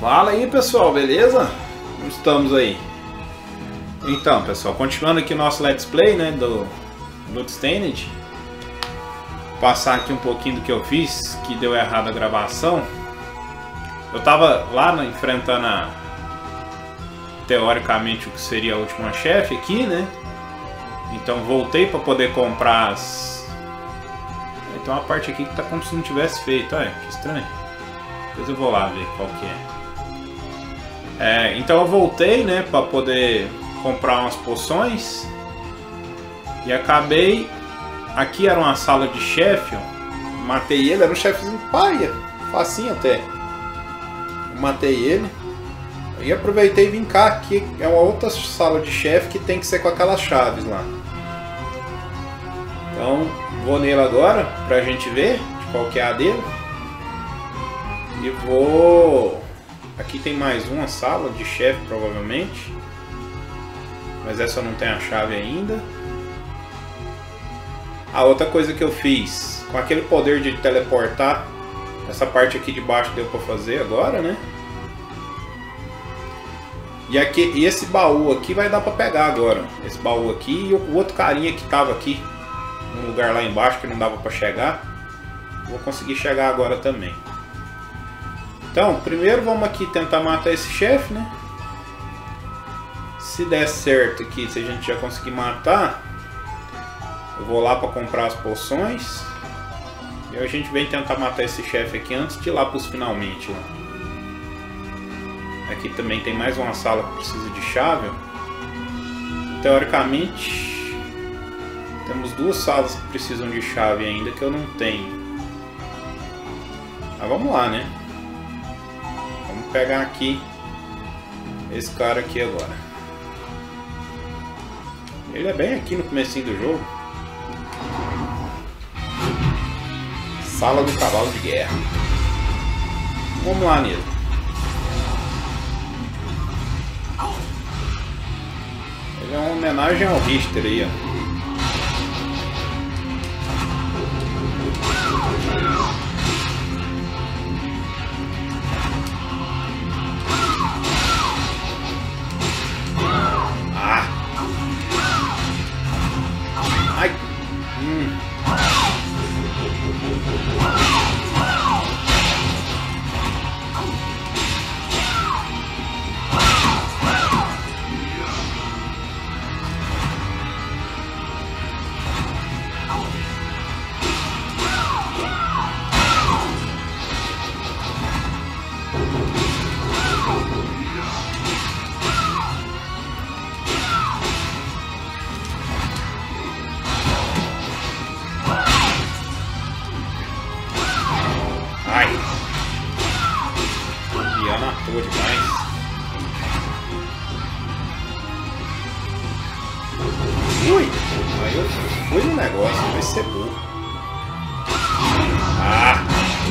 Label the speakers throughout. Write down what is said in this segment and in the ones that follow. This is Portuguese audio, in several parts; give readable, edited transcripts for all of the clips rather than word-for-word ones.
Speaker 1: Fala aí pessoal, beleza? Como estamos aí? Então pessoal, continuando aqui o nosso Let's Play, né, do Bloodstained. Passar aqui um pouquinho do que eu fiz, que deu errado a gravação. Eu tava lá enfrentando teoricamente o que seria a última chefe aqui, né? Então voltei para poder comprar as... Tem uma parte aqui que tá como se não tivesse feito, olha, que estranho. Depois eu vou lá ver qual que é. Então eu voltei, né, para poder comprar umas poções. E acabei... Aqui era uma sala de chefe, ó. Matei ele, era um chefezinho paia, facinho até. Eu matei ele. E aproveitei e vim cá, aqui é uma outra sala de chefe que tem que ser com aquelas chaves lá. Então vou nele agora, pra gente ver de qual que é a dele. E vou... Aqui tem mais uma sala de chefe provavelmente. Mas essa não tem a chave ainda. A outra coisa que eu fiz, com aquele poder de teleportar, essa parte aqui de baixo deu pra fazer agora, né? E esse baú aqui vai dar pra pegar agora. Esse baú aqui e o outro carinha que tava aqui, num lugar lá embaixo que não dava pra chegar. Vou conseguir chegar agora também. Então, primeiro vamos aqui tentar matar esse chefe, né? Se der certo aqui, se a gente já conseguir matar... Eu vou lá para comprar as poções. E a gente vem tentar matar esse chefe aqui antes de ir lá para os finalmente. Lá. Aqui também tem mais uma sala que precisa de chave. Teoricamente, temos duas salas que precisam de chave ainda que eu não tenho. Mas vamos lá, né? Vamos pegar aqui esse cara aqui agora. Ele é bem aqui no comecinho do jogo. Sala do cavalo de guerra. Vamos lá nele. Ele é uma homenagem ao Richter aí, ó. Demais. Ui! Aí eu fui no negócio, vai ser burro. Ah!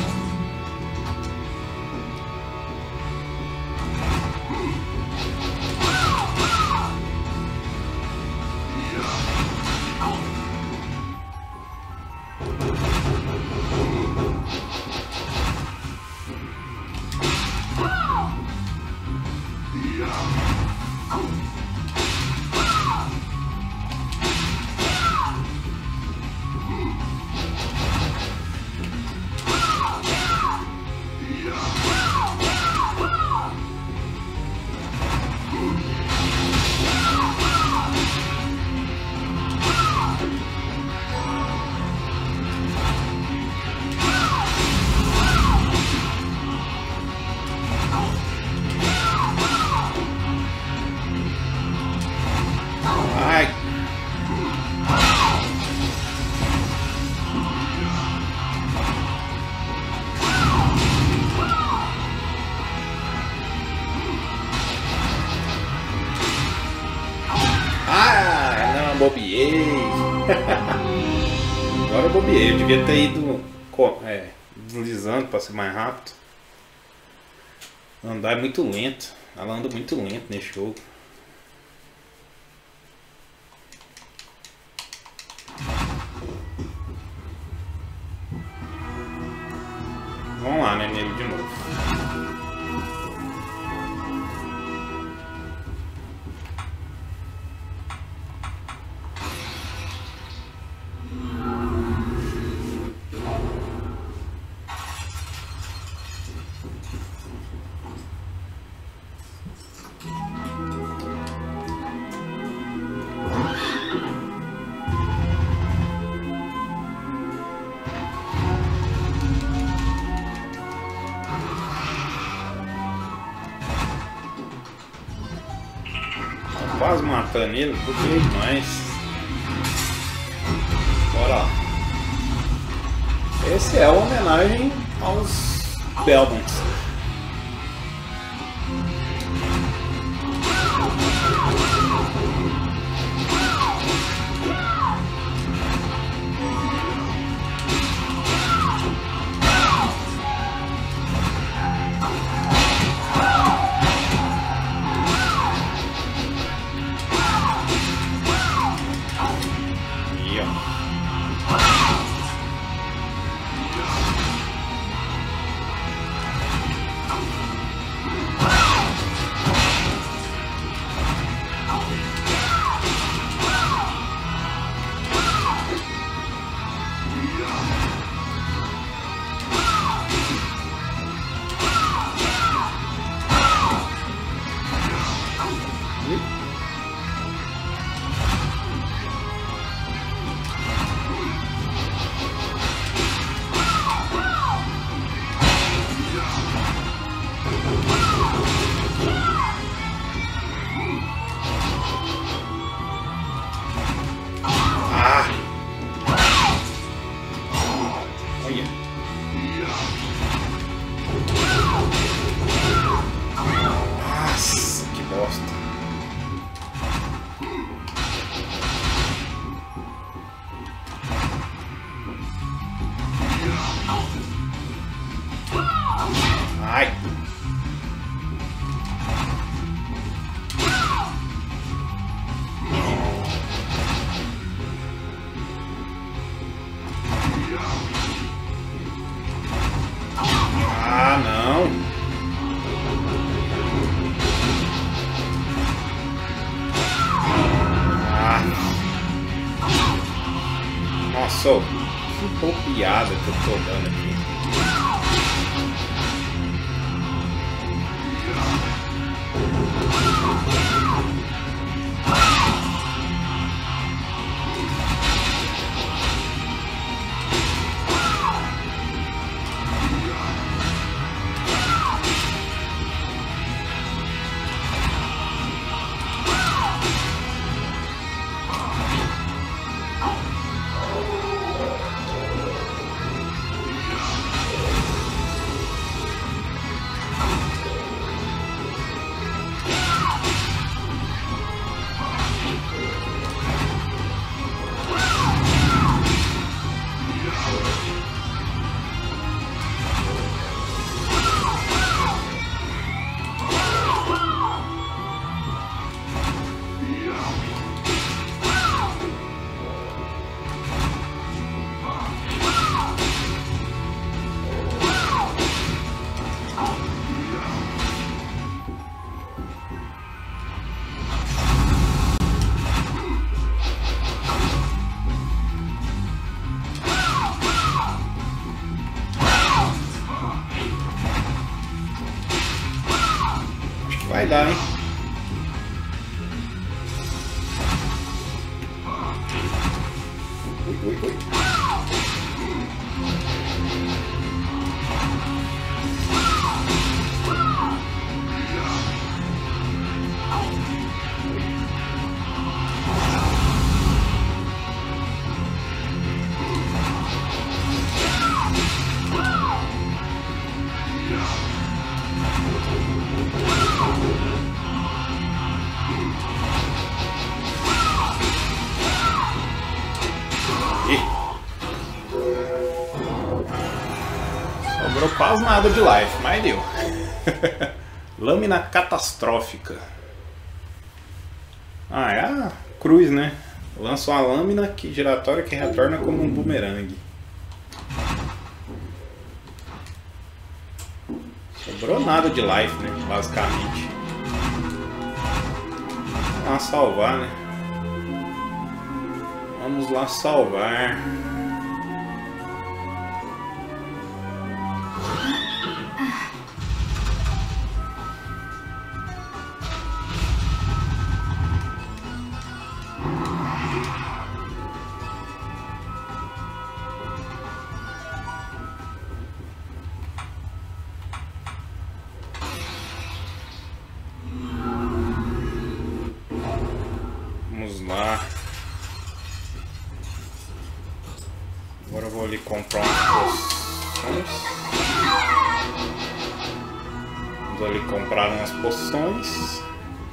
Speaker 1: Bobiei. Agora eu bobiei. Eu devia ter ido deslizando para ser mais rápido. Andar é muito lento. Ela anda muito lento nesse jogo. Vamos lá, né? Nele de novo. quase matando ele, porque demais. Bora lá. Esse é uma homenagem aos Belmonts. Nossa, que bobeada que eu tô dando aqui. Vai dar, hein? Ui. Sobrou quase nada de life, mas deu. Lâmina catastrófica. Ah, é a cruz, né? Lança uma lâmina giratória que retorna como um bumerangue. Sobrou nada de life, né? Basicamente. Vamos lá salvar, né? Vamos lá salvar. lá. Agora eu vou ali comprar umas poções. Vamos ali comprar umas poções.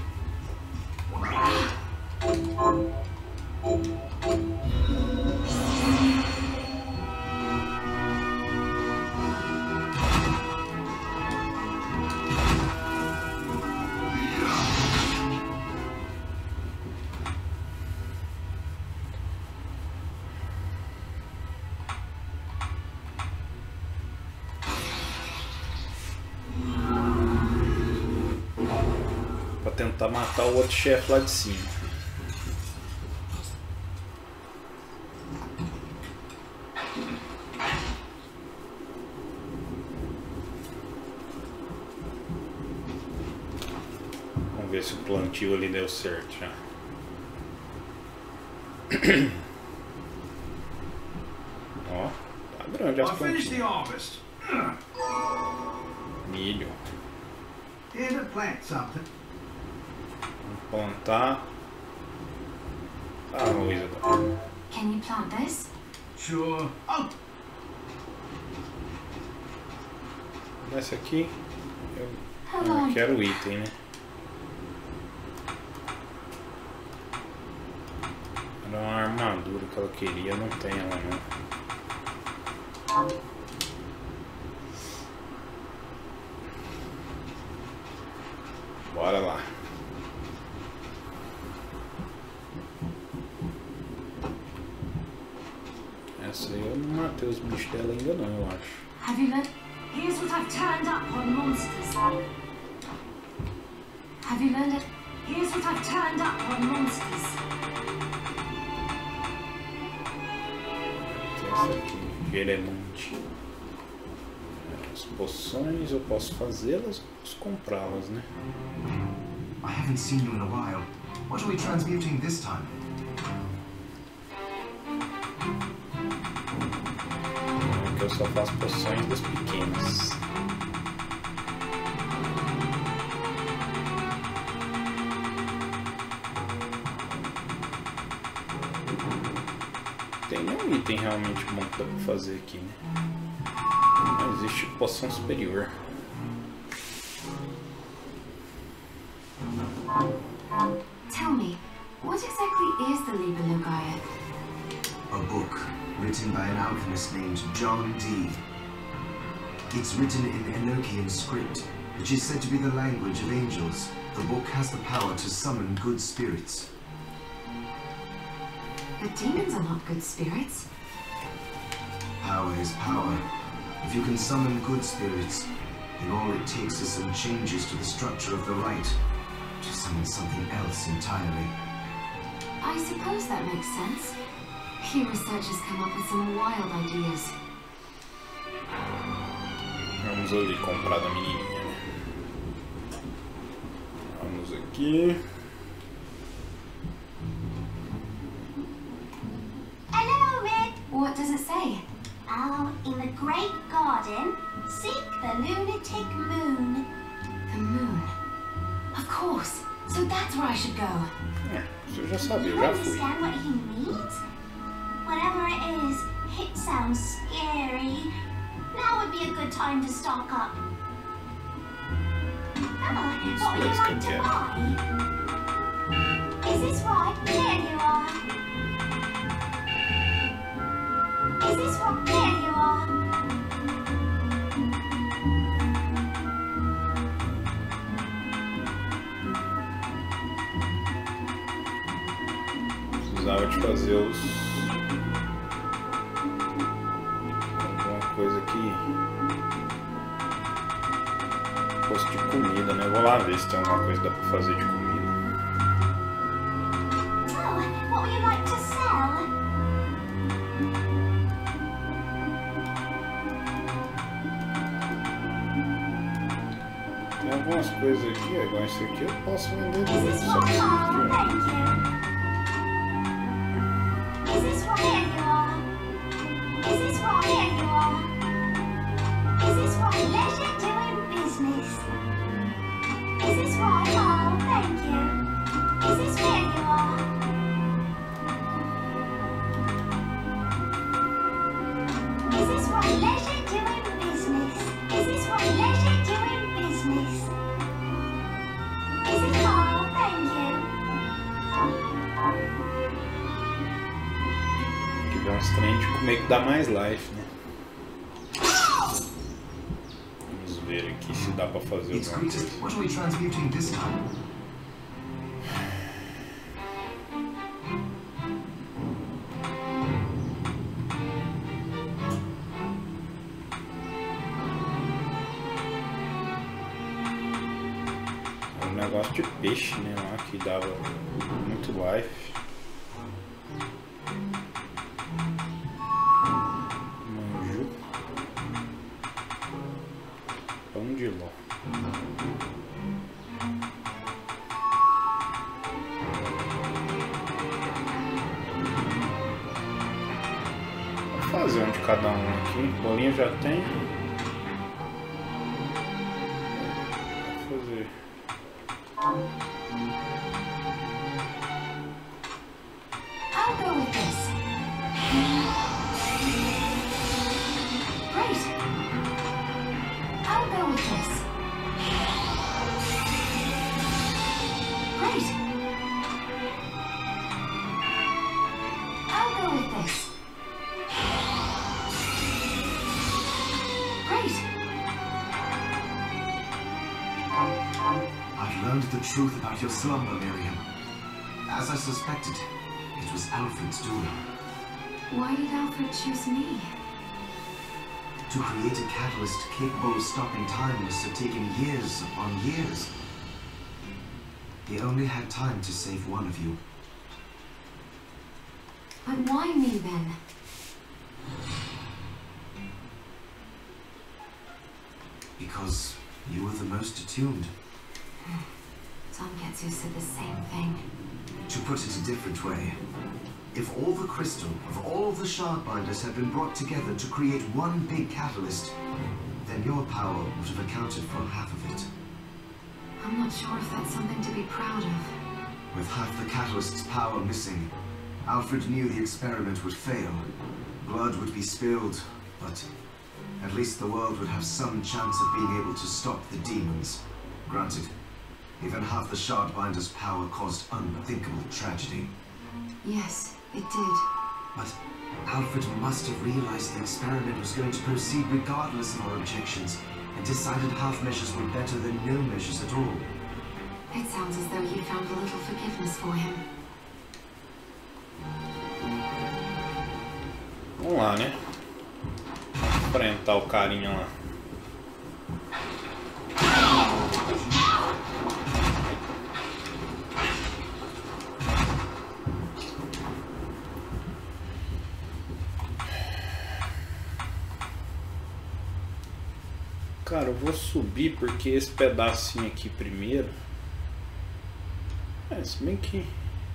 Speaker 1: Tentar matar o outro chefe lá de cima. Vamos ver se o plantio ali deu certo já. Ó, tá grande as plantinhas. Milho. Plantar arroz agora.
Speaker 2: Can you plant this?
Speaker 3: Sure. Oh.
Speaker 1: Nessa aqui eu quero o item, né? Era uma armadura que ela queria, não tem ela não. Bora lá. Essa aí eu não matei os bichos dela ainda não, eu acho.
Speaker 2: Have you learned? Here's what I've turned up on monsters. Have you learned it? Here's what I've turned up on monsters.
Speaker 1: Essa aqui, geremante. As poções eu posso fazê-las, eu posso comprá-las, né?
Speaker 3: I haven't seen you in a while. What are we transmuting this time?
Speaker 1: Aqui eu só faço poções das pequenas. Tem nenhum item realmente bom que dá pra fazer aqui, né? Não existe poção superior.
Speaker 2: Tell me, what exactly is the Liber Logaia?
Speaker 3: A book written by an alchemist named John Dee. It's written in Enochian script, which is said to be the language of angels. The book has the power to summon good spirits.
Speaker 2: But demons are not good spirits.
Speaker 3: Power is power. If you can summon good spirits, then all it takes is some changes to the structure of the rite to summon something else entirely.
Speaker 2: I suppose that makes sense. Your researchers come up with some wild ideas.
Speaker 1: Vamos ali comprar da menininha, né? Vamos aqui.
Speaker 4: Hello, Red.
Speaker 2: What does it say?
Speaker 4: Oh, in the great garden, seek the lunatic moon.
Speaker 2: The moon. Of course. So that's where I should go.
Speaker 1: Isso eu já sabia, eu
Speaker 4: You
Speaker 1: já fui.
Speaker 4: understand what he means? Whatever it is, it sounds scary. Now would be a good time to stock up. Oh, what would you like to buy? Is this right? There you are. Is this right? There you are.
Speaker 1: Precisava de fazer os... alguma coisa aqui fosse de comida, né? Vou lá ver se tem alguma coisa que dá pra fazer de comida.
Speaker 4: Oh, what would you like to sell?
Speaker 1: Tem algumas coisas aqui, igual esse aqui eu posso vender
Speaker 4: Is
Speaker 1: tudo,
Speaker 4: this
Speaker 1: só
Speaker 4: right?
Speaker 1: preciso de
Speaker 4: Oh,
Speaker 1: um.
Speaker 4: thank you. Is this right? There you are. Is this right? There you are. Is this right? Leisure doing business. Is this right? Oh, thank you. Is this where you are?
Speaker 1: Esse trem de comer que dá mais life, né? Vamos ver aqui se dá pra fazer
Speaker 3: It's
Speaker 1: alguma
Speaker 3: greeted.
Speaker 1: coisa.
Speaker 3: What are we transmuting this time?
Speaker 1: É um negócio de peixe, né? Lá que dava muito life. Manju. Pão de ló. Vou fazer um de cada um aqui. Bolinha já tem. Vou fazer.
Speaker 2: I'll go with this. Great. I'll go with this. Great. I'll go with this. Great.
Speaker 3: I've learned the truth about your slumber, Miriam. As I suspected, it was Alfred's doing.
Speaker 2: Why did Alfred choose me?
Speaker 3: To create a catalyst capable of stopping time must have taken years upon years. He only had time to save one of you.
Speaker 2: But why me then?
Speaker 3: Because you were the most attuned.
Speaker 2: Zangetsu said the same thing.
Speaker 3: To put it a different way, if all the crystal of all the Shardbinders had been brought together to create one big catalyst, then your power would have accounted for half of it.
Speaker 2: I'm not sure if that's something to be proud of.
Speaker 3: With half the catalyst's power missing, Alfred knew the experiment would fail. Blood would be spilled, but at least the world would have some chance of being able to stop the demons. Granted, even half the Shardbinder's power caused unthinkable tragedy.
Speaker 2: Yes, it did.
Speaker 3: But Alfred must have realized the experiment was going to proceed regardless of our objections, and decided half measures were better than no measures at all.
Speaker 2: It sounds as though you found a little forgiveness for him.
Speaker 1: Vamos lá, né? Enfrentar o carinha lá. Cara, eu vou subir porque esse pedacinho aqui primeiro. É, se bem que.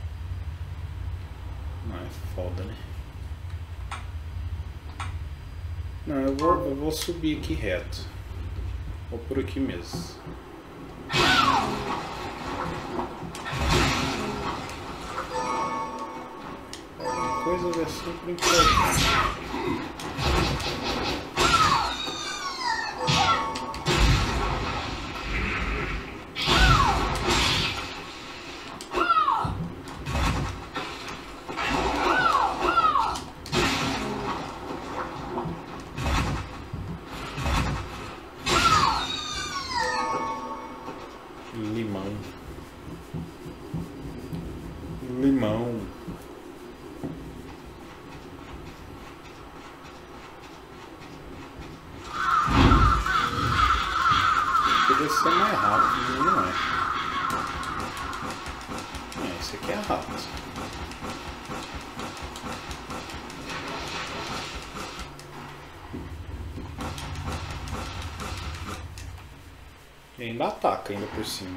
Speaker 1: Não, é foda, né? Não, eu vou subir aqui reto. Vou por aqui mesmo. Coisa é sempre importante. Limão. Podia ser mais rápido, mas não é. Esse aqui é rápido. E ainda ataca, ainda por cima.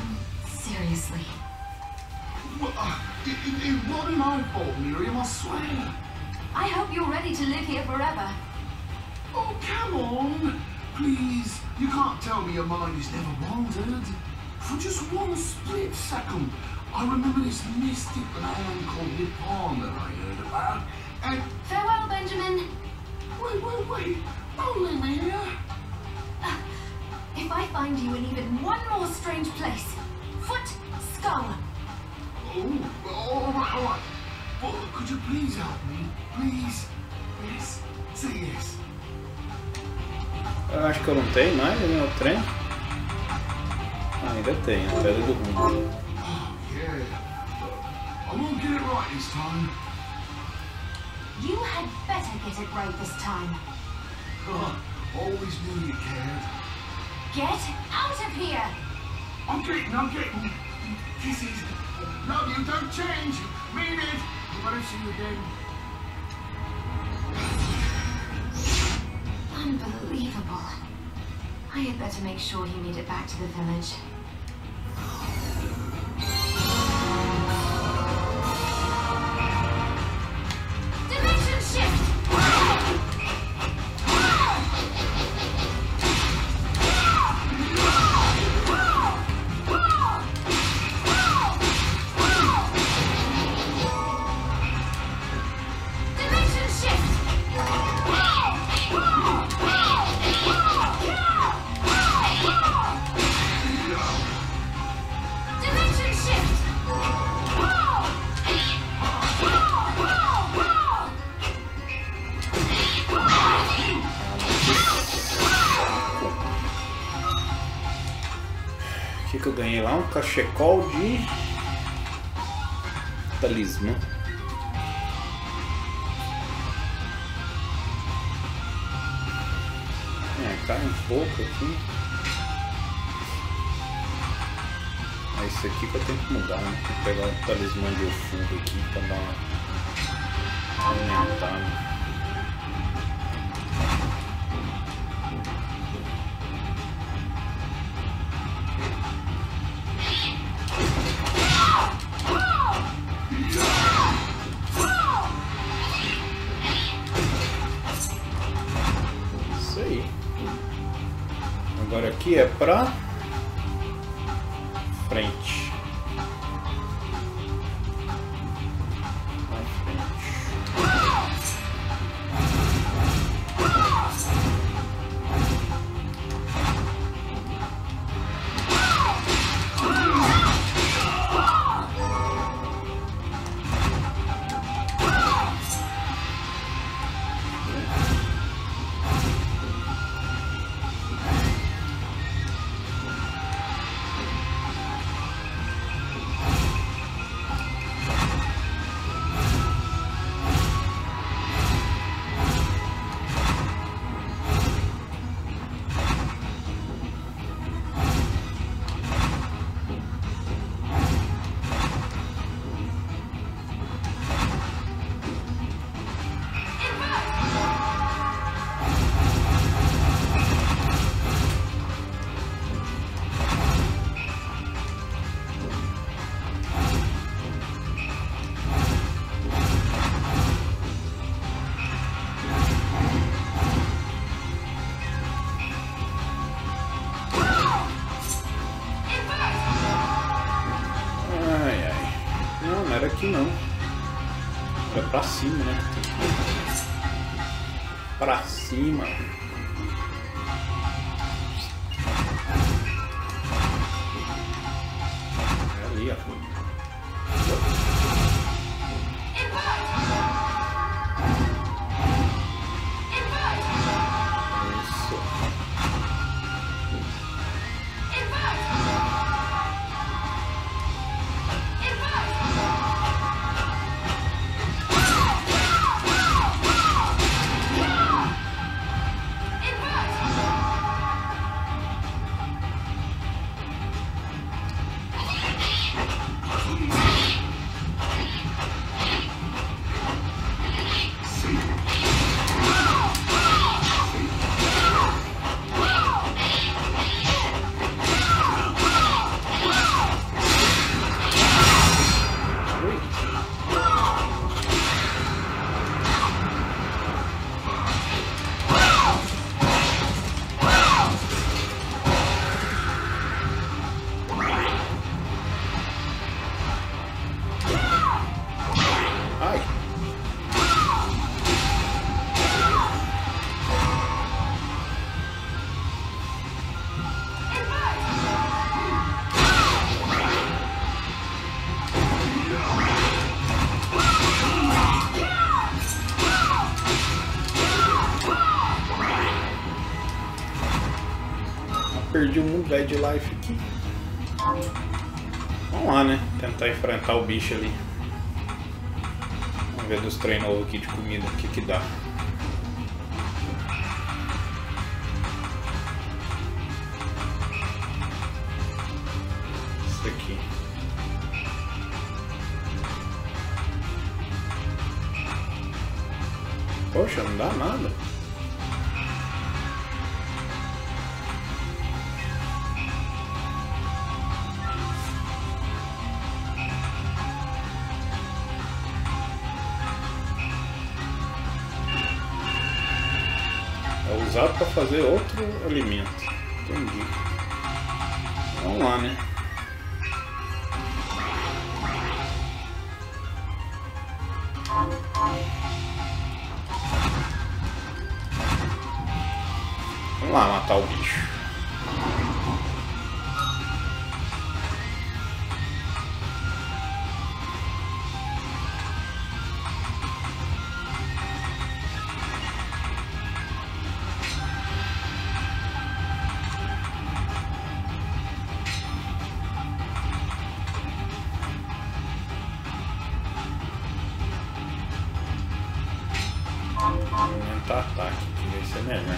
Speaker 2: Seriously.
Speaker 5: Well, it wasn't my fault, Miriam, I swear.
Speaker 2: I hope you're ready to live here forever.
Speaker 5: Oh, come on. Please, you can't tell me your mind is never wandered. For just one split second, I remember this mystic land called Nippon that I heard about, and...
Speaker 2: Farewell, Benjamin.
Speaker 5: Wait. Don't leave me here.
Speaker 2: If I find you in even one more strange place, foot, skull.
Speaker 5: Oh, all right. But could you please help me? Please? Yes? Say yes.
Speaker 1: Eu acho que eu não tenho mais no meu trem. Ainda tenho, a pedra do rumo.
Speaker 5: Oh, yeah. I won't get it right this time.
Speaker 2: You had better get it right this time.
Speaker 5: Always knew you cared.
Speaker 2: Get out of here!
Speaker 5: I'm getting. Kisses. Love you, don't change. Mean it. I'm gonna see you again.
Speaker 2: Unbelievable. I had better make sure he made it back to the village. Dimension shift! Dimension shift! Dimension shift!
Speaker 1: O que eu ganhei lá? Um cachecol de talismã. Cai um pouco aqui. É isso aqui que eu tenho que mudar, né? Vou pegar o talismã de Ofudo aqui pra dar uma aumentada. Isso aí. Agora aqui é pra frente. Pra frente. Era aqui não. Era pra cima, né? Pra cima. É ali, ó. Isso. perdi um mundo velho de life aqui. Vamos lá, né? Tentar enfrentar o bicho ali. Vamos ver dos trem novos aqui de comida, o que que dá. Isso aqui. Poxa, não dá nada. É usado para fazer outro alimento. Entendi. Vamos lá, né? Vamos lá matar o bicho. Aumentar ataque, que vai ser melhor.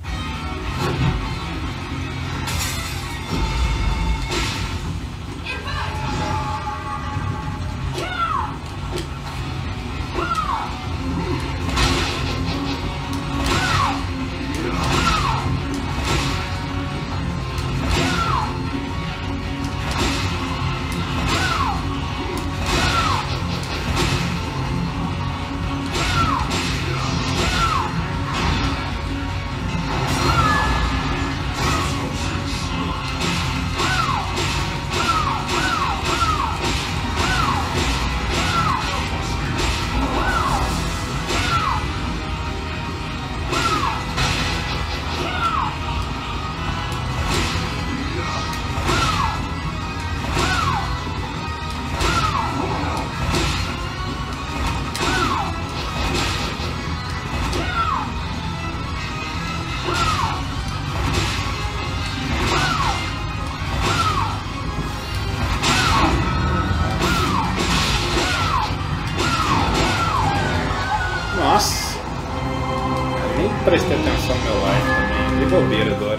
Speaker 1: Nossa! Eu nem prestei atenção no meu live também. De bobeira agora.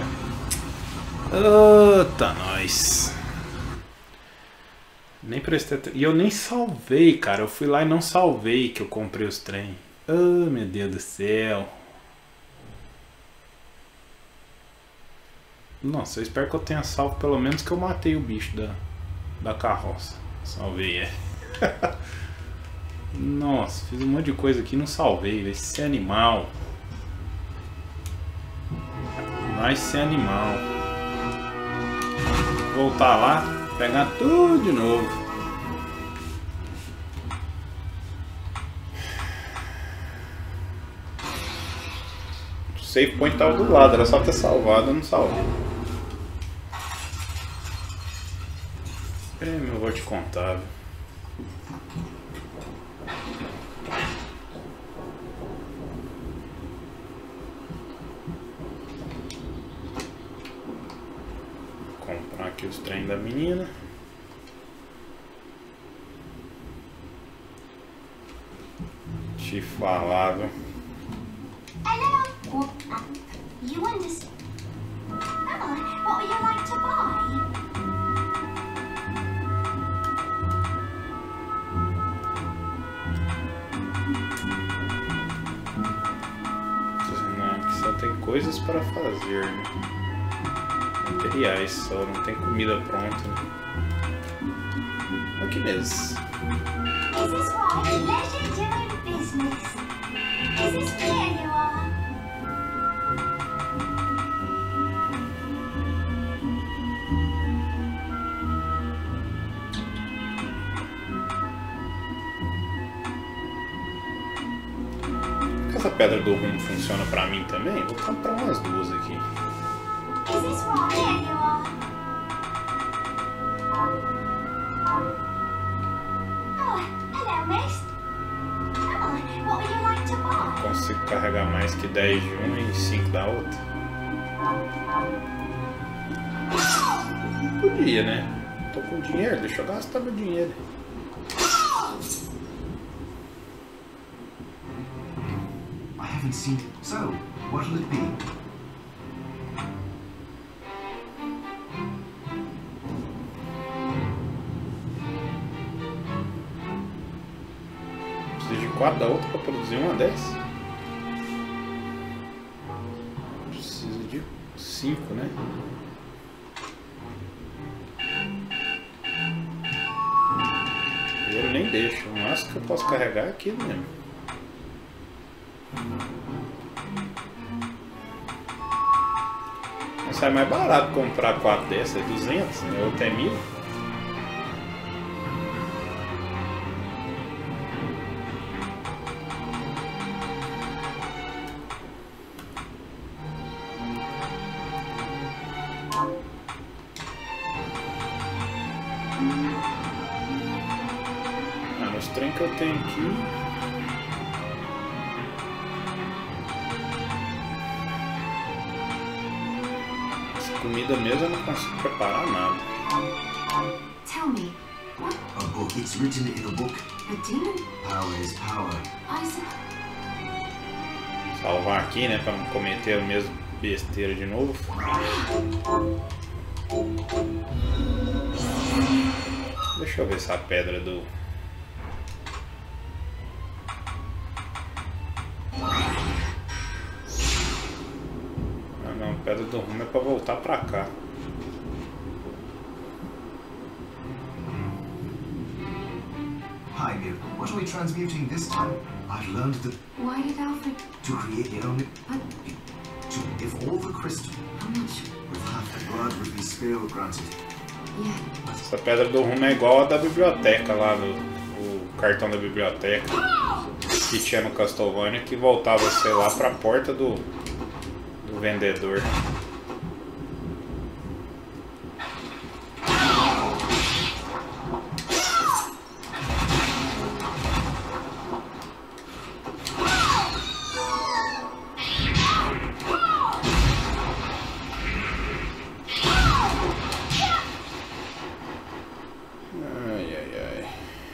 Speaker 1: Tá nós. Nem prestei atenção. E eu nem salvei, cara. Eu fui lá e não salvei que eu comprei os trem. Meu Deus do céu. Nossa, eu espero que eu tenha salvo pelo menos que eu matei o bicho da carroça. Salvei, é. Nossa, fiz um monte de coisa aqui e não salvei. Esse animal. Vai ser animal. Voltar lá, pegar tudo de novo. O save point estava do lado, era só ter salvado, eu não salvei. Eu vou te contar, viu? Comprar aqui os trem da menina. Te falar, viu?
Speaker 4: Hello. You understand? Oh, what would you like to buy?
Speaker 1: Não, aqui só tem coisas para fazer, né? Materiais só, não tem comida pronta, né? Aqui mesmo.
Speaker 4: Is this right? Leisure doing business. Is this clear you are?
Speaker 1: Essa pedra do rumo funciona pra mim também? Vou comprar umas duas aqui.
Speaker 4: Is this right? Here you are. Oh, hello, miss. Oh, what would you like to buy?
Speaker 1: Consigo carregar mais que 10 de uma e 5 da outra. Podia, né? Tô com dinheiro, deixa eu gastar meu dinheiro.
Speaker 3: I haven't seen it. So, what'll it be?
Speaker 1: Preciso de 4 da outra pra produzir uma dessa. Preciso de 5, né? Eu nem deixo. O máximo que eu posso carregar é aquilo mesmo. Mas sai mais barato comprar 4 dessas, é 200, né? Outra é 1000. Os trem que eu tenho aqui. Essa comida mesmo eu não consigo preparar nada.
Speaker 2: Tell me, what
Speaker 3: A book. It's written in a book.
Speaker 2: a demon?
Speaker 3: Power is power.
Speaker 2: I said,
Speaker 1: Salvar aqui, né? Pra não cometer a mesma besteira de novo. Deixa eu ver essa pedra do... Ah não, pedra do rumo é pra voltar pra cá.
Speaker 3: Hi, Bill. What are we transmuting this time? I've learned that
Speaker 2: why did Alfred?
Speaker 3: to create the only...
Speaker 2: But
Speaker 3: If all the crystal
Speaker 2: I'm not sure.
Speaker 3: with half the blood would be spill granted.
Speaker 2: Yeah.
Speaker 1: Essa pedra do rumo é igual a da biblioteca lá, o cartão da biblioteca que tinha no Castlevania, que voltava, sei lá, pra porta do vendedor. Ai, ai, ai.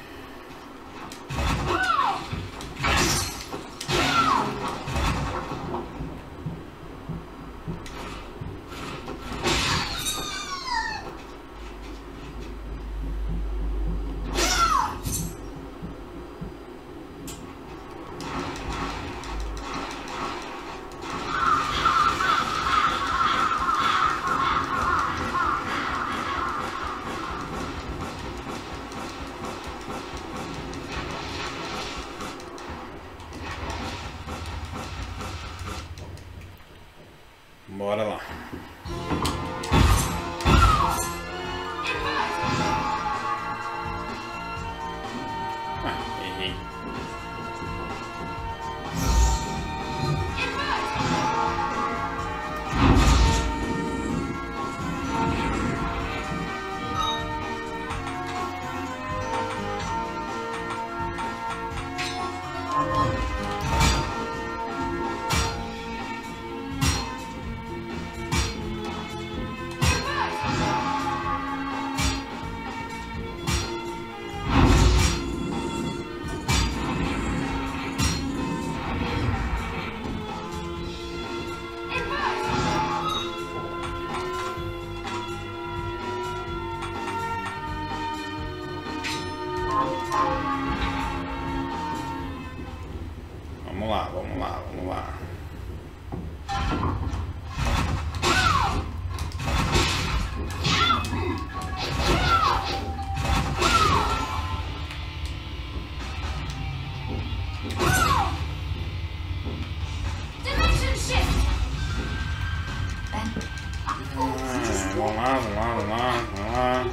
Speaker 1: Bora lá. Ah, errei. Vamos lá, vamos lá, vamos lá.
Speaker 2: Dimension shift. Ben,
Speaker 1: Vamos lá, vamos lá, vamos lá, vamos lá.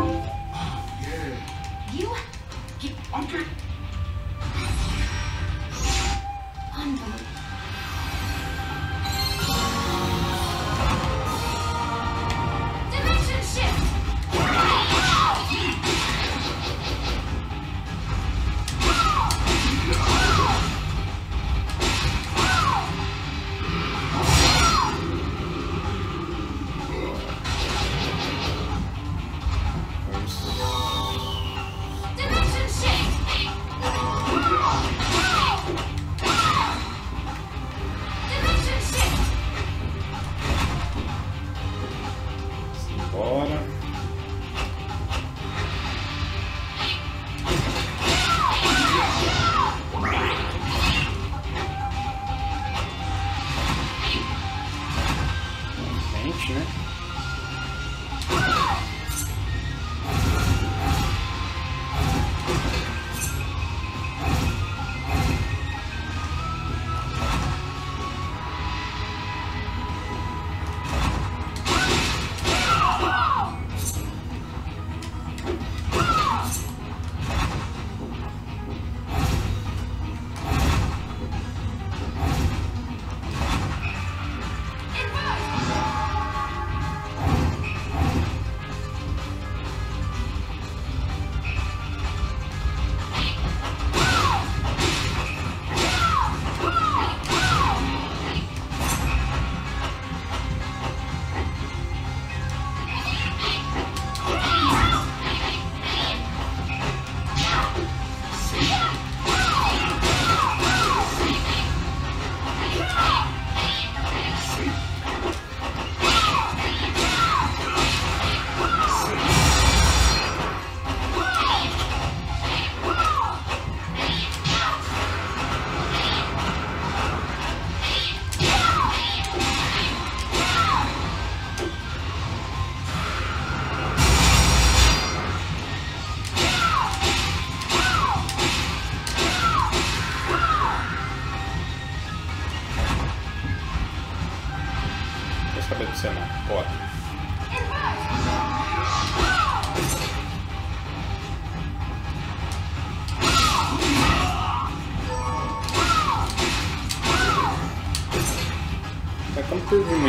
Speaker 5: Yeah.
Speaker 2: you.
Speaker 5: Okay.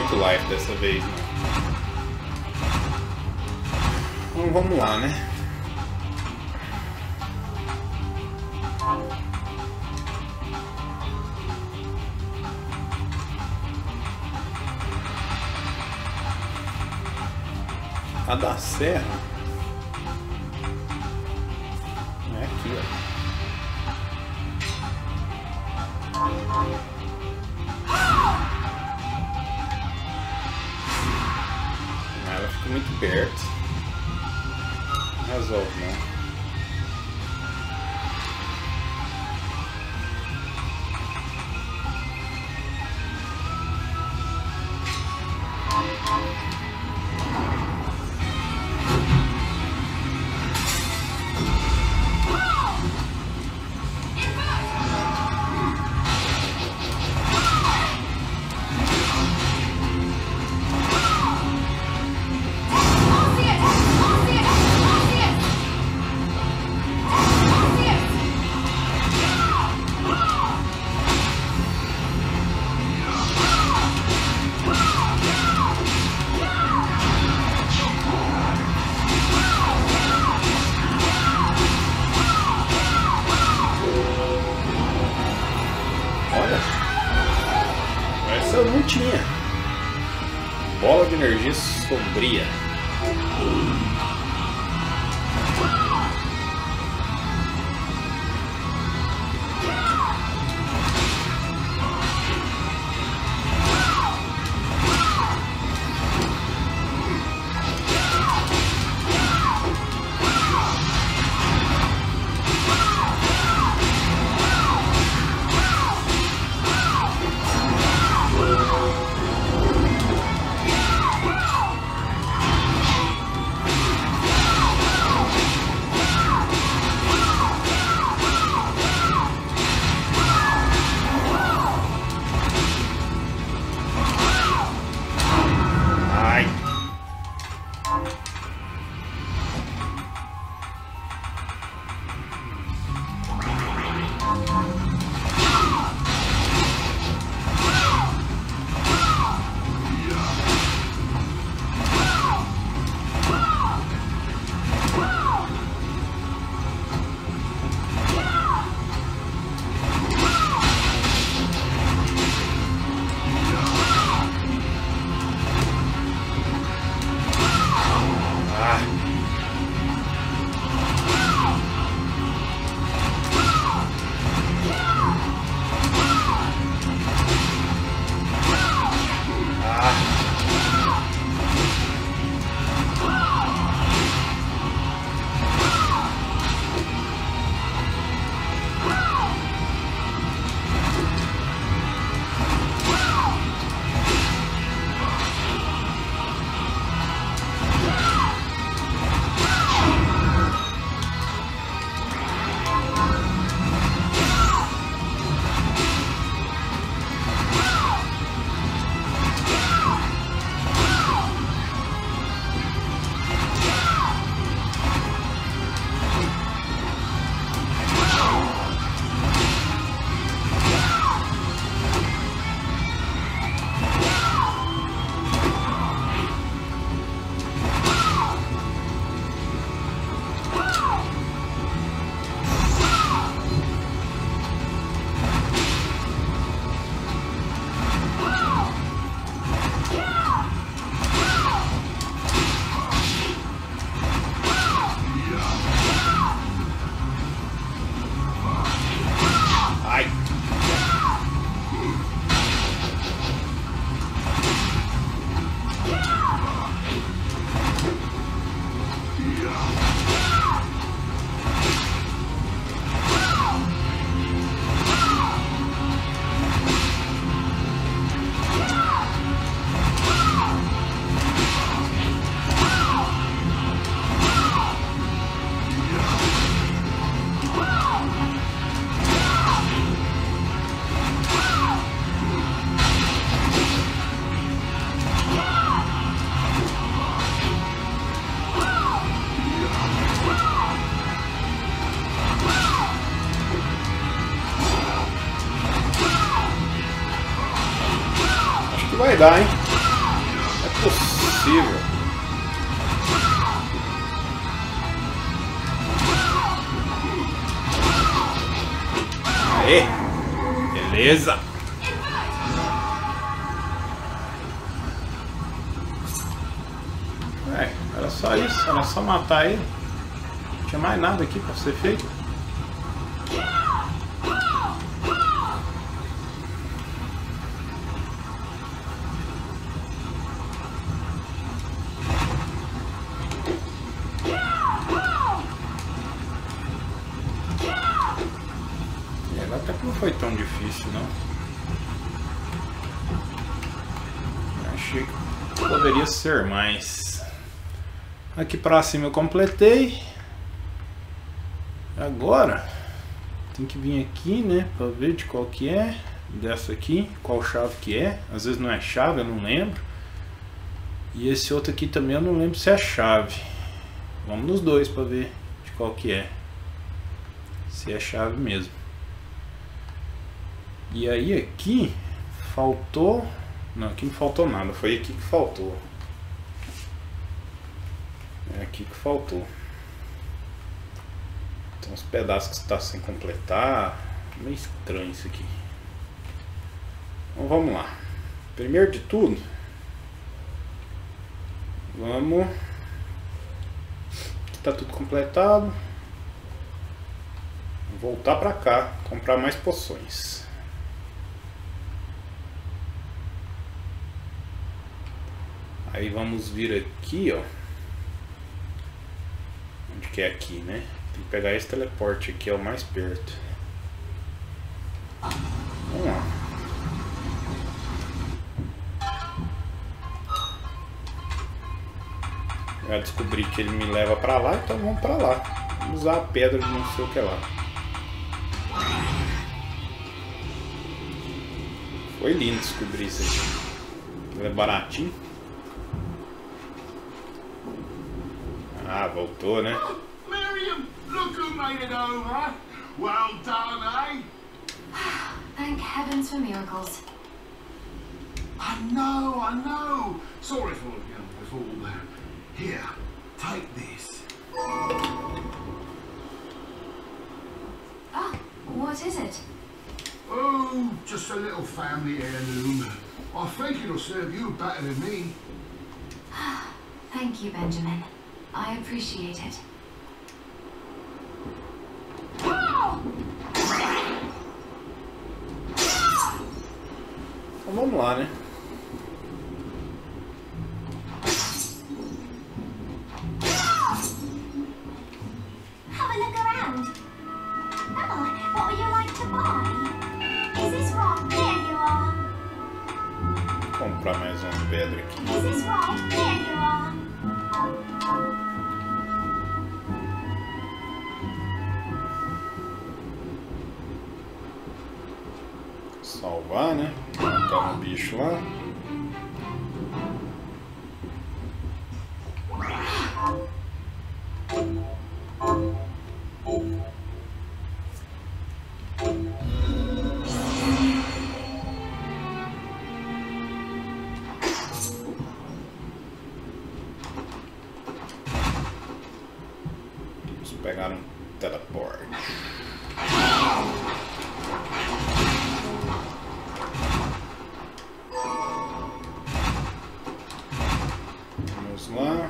Speaker 1: muito life dessa vez, né? Então vamos lá, né? A da serra é aqui, ó. Ela fica muito perto. Não resolve, não. Essa eu não tinha. Bola de energia sombria. Vai dar, hein? Aê! Beleza! Era só isso, era só matar ele. Não tinha mais nada aqui pra ser feito. Até que não foi tão difícil, não. Achei que poderia ser mais. Aqui pra cima eu completei. Agora tem que vir aqui, né, pra ver de qual que é. Dessa aqui, qual chave que é. Às vezes não é chave, eu não lembro. E esse outro aqui também eu não lembro se é chave. Vamos nos dois pra ver de qual que é. Se é chave mesmo. E aí aqui faltou. Não, aqui não faltou nada, foi aqui que faltou. É aqui que faltou. Tem uns pedaços que está sem completar. Meio estranho isso aqui. Então vamos lá. Primeiro de tudo, vamos. Aqui tá tudo completado. Vou voltar pra cá, comprar mais poções. Aí vamos vir aqui, ó. Onde que é aqui, né? Tem que pegar esse teleporte aqui, é o mais perto. Vamos lá. Já descobri que ele me leva pra lá, então vamos pra lá. Vamos usar a pedra de não sei o que lá. Foi lindo descobrir isso aqui. Ele é baratinho. Ah, voltou, né?
Speaker 5: Oh, Miriam, look who made it over. Well done, eh?
Speaker 2: Thank heavens for miracles.
Speaker 5: I know. Sorry for looking up before. Here, take this.
Speaker 2: Ah, what is it?
Speaker 5: Oh, just a little family heirloom. I think it'll serve you better than me.
Speaker 2: Thank you, Benjamin. I appreciate it.
Speaker 1: Então vamos lá, né?
Speaker 4: Have a look around. Oh, what would you like to buy? Is this right? Here you are.
Speaker 1: Vou comprar mais uma pedra aqui.
Speaker 4: Is this right? Here you are.
Speaker 1: Salvar, né? Matar um bicho lá. Vamos pegar um teleporte. Lá.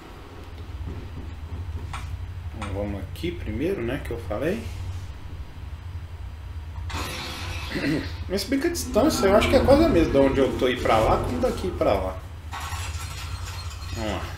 Speaker 1: Então, vamos aqui primeiro, né, que eu falei. Mas bem que a distância, eu acho que é quase a mesma de onde eu tô ir pra lá como daqui pra lá. Vamos lá.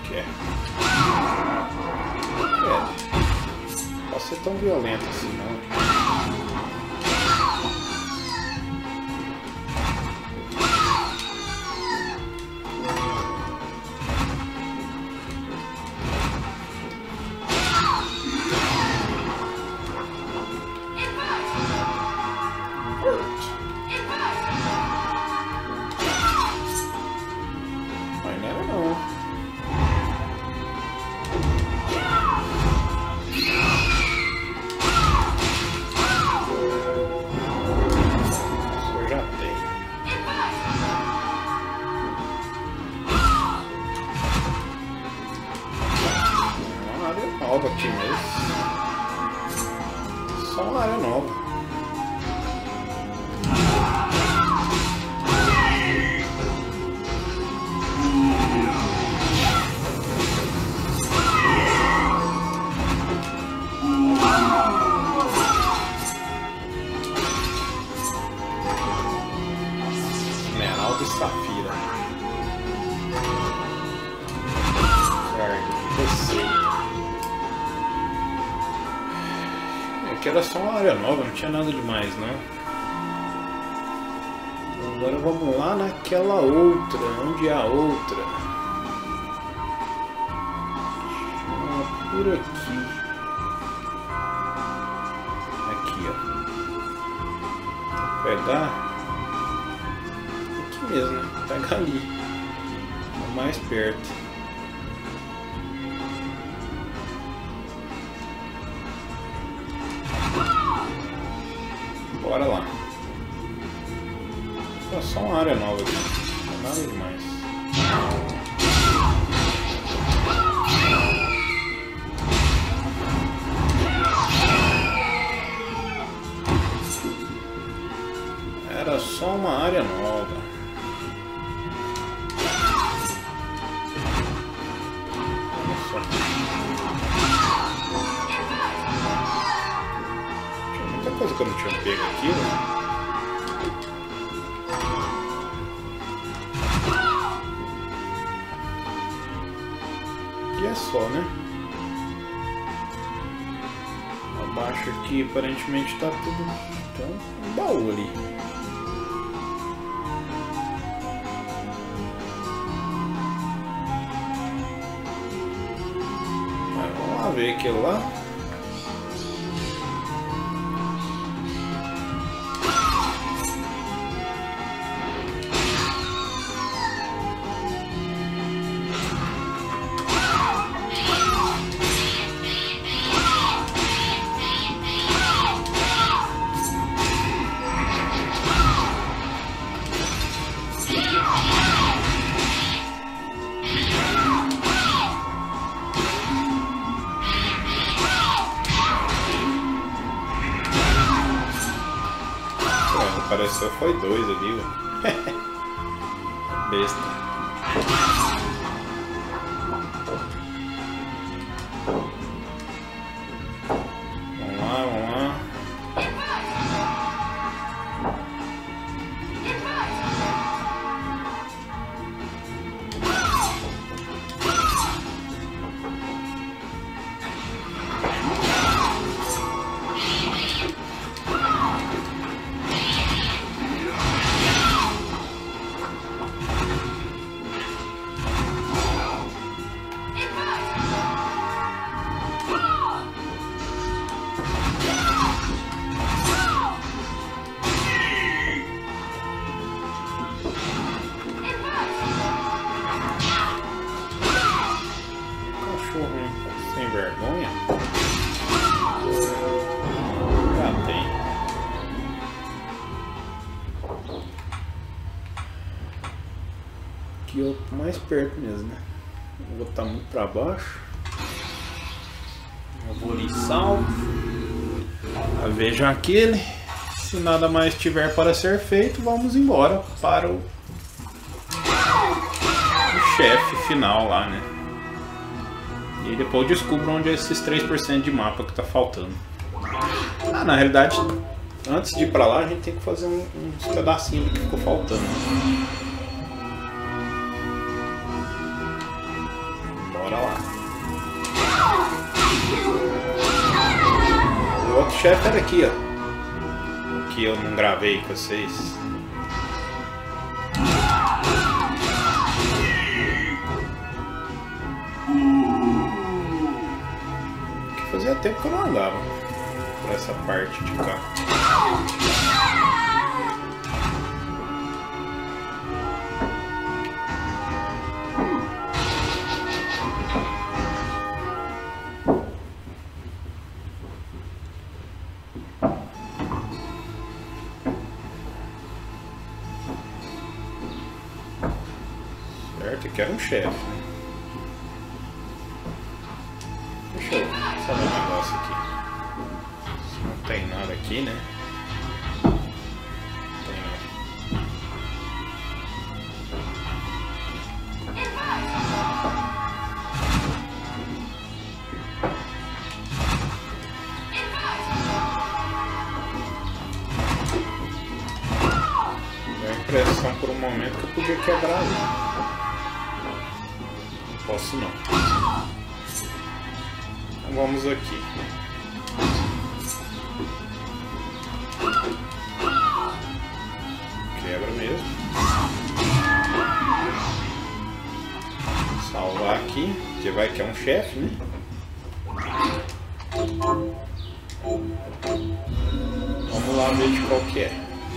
Speaker 1: que é? Não pode ser tão violento assim, não.
Speaker 6: Aqui mesmo. Só uma área nova. Esmeralda e Safira. Certo, descer. Que era só uma área nova, não tinha nada demais, não. Agora vamos lá naquela outra. Onde é a outra? Por aqui. Aqui, ó. Vou pegar. Aqui mesmo, né? Pega ali. Mais perto. Bora lá. É só uma área nova aqui. Não é nada demais. Era só uma área nova. Olha só. Tinha muita coisa que eu não tinha pego aqui, né? E é só, né? Abaixo aqui aparentemente tá tudo. Então, um baú ali. Mas vamos lá ver aquilo lá. Apareceu foi 2 ali, velho. Besta. Vamos lá, vamos lá. Sem vergonha? Já tem. Aqui eu tô mais perto mesmo, né? Não vou botar muito pra baixo. Eu vou ali salvo. Vejam aquele. Se nada mais tiver para ser feito, vamos embora para o chefe final lá, né? E depois eu descubro onde é esses 3% de mapa que tá faltando. Ah, na realidade, antes de ir pra lá, a gente tem que fazer uns pedacinhos que ficou faltando.
Speaker 1: outro chefe era aqui, ó. Que eu não gravei com vocês. Que fazia tempo que eu não andava por essa parte de cá. Que era um chefe, né? Deixa eu saber um negócio aqui. Se não tem nada aqui, né? Não tem não. Deu a impressão por um momento que eu podia quebrar ali. Posso não. Então vamos aqui. Quebra mesmo. Salvar aqui. Porque vai que é um chefe, né? Vamos lá ver de qual que é.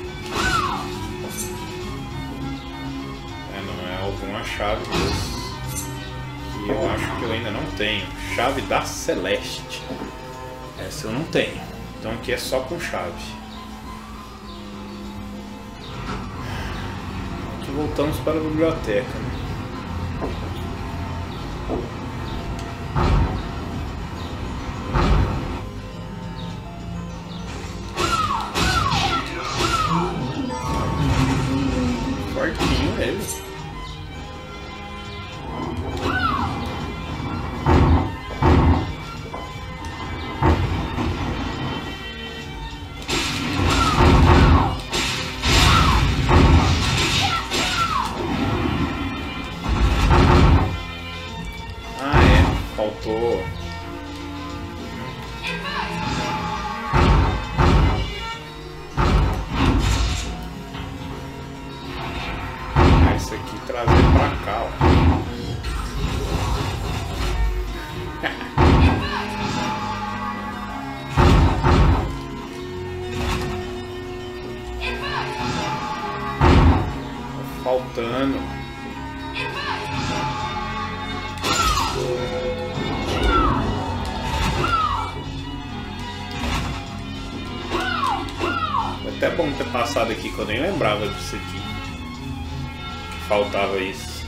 Speaker 1: Não é alguma chave mesmo. E eu acho que eu ainda não tenho. Chave da Celeste. Essa eu não tenho. Então aqui é só com chave. Aqui voltamos para a biblioteca, né? Fortinho ele. Faltou. Esse aqui trazer pra cá, ó. Tá faltando. É até bom ter passado aqui, que eu nem lembrava disso aqui. Que faltava isso.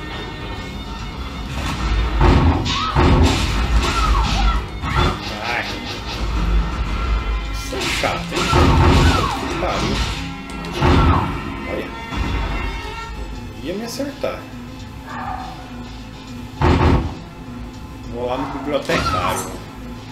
Speaker 1: Ai. Isso é chato, hein? Que pariu. Olha. Ia me acertar. Vou lá no bibliotecário.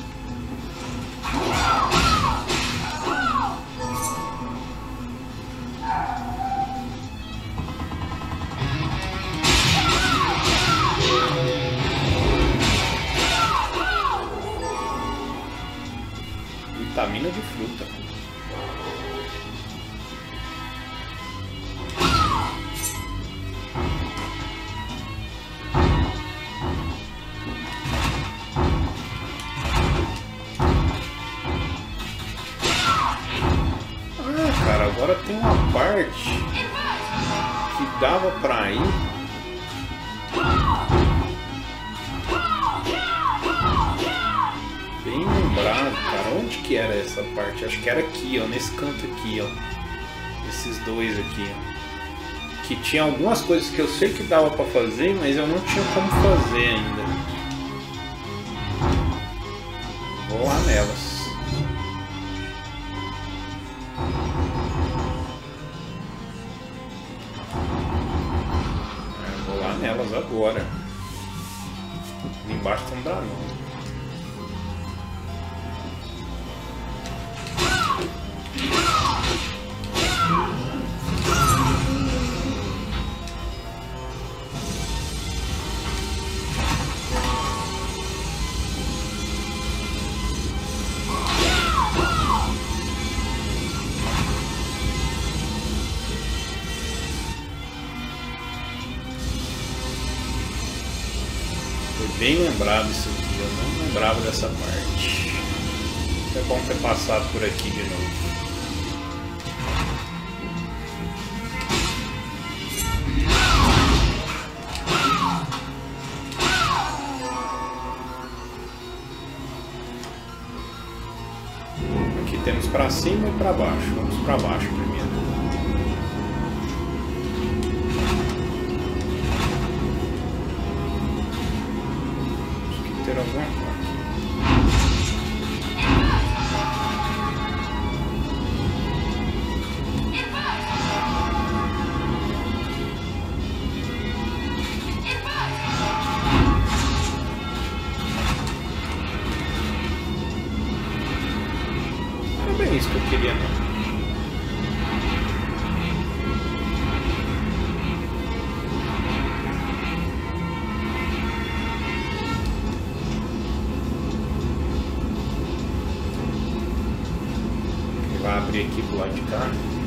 Speaker 1: Vitamina de fruta. Ah, cara, agora tem uma parte que dava pra ir. Bem lembrado, cara. Onde que era essa parte? Acho que era aqui, ó. Nesse canto aqui, ó. Esses dois aqui, ó. Que tinha algumas coisas que eu sei que dava pra fazer, mas eu não tinha como fazer ainda. Vou lá nelas. Vou lá nelas agora. Ali embaixo tem um dragão.
Speaker 6: Bem lembrado isso aqui, eu não lembrava dessa parte. É bom ter passado por aqui de novo. Aqui temos para cima e para baixo. Vamos para baixo primeiro. Ter alguma coisa. Não é bem isso que eu queria, não. Vai abrir aqui pro lado de cá.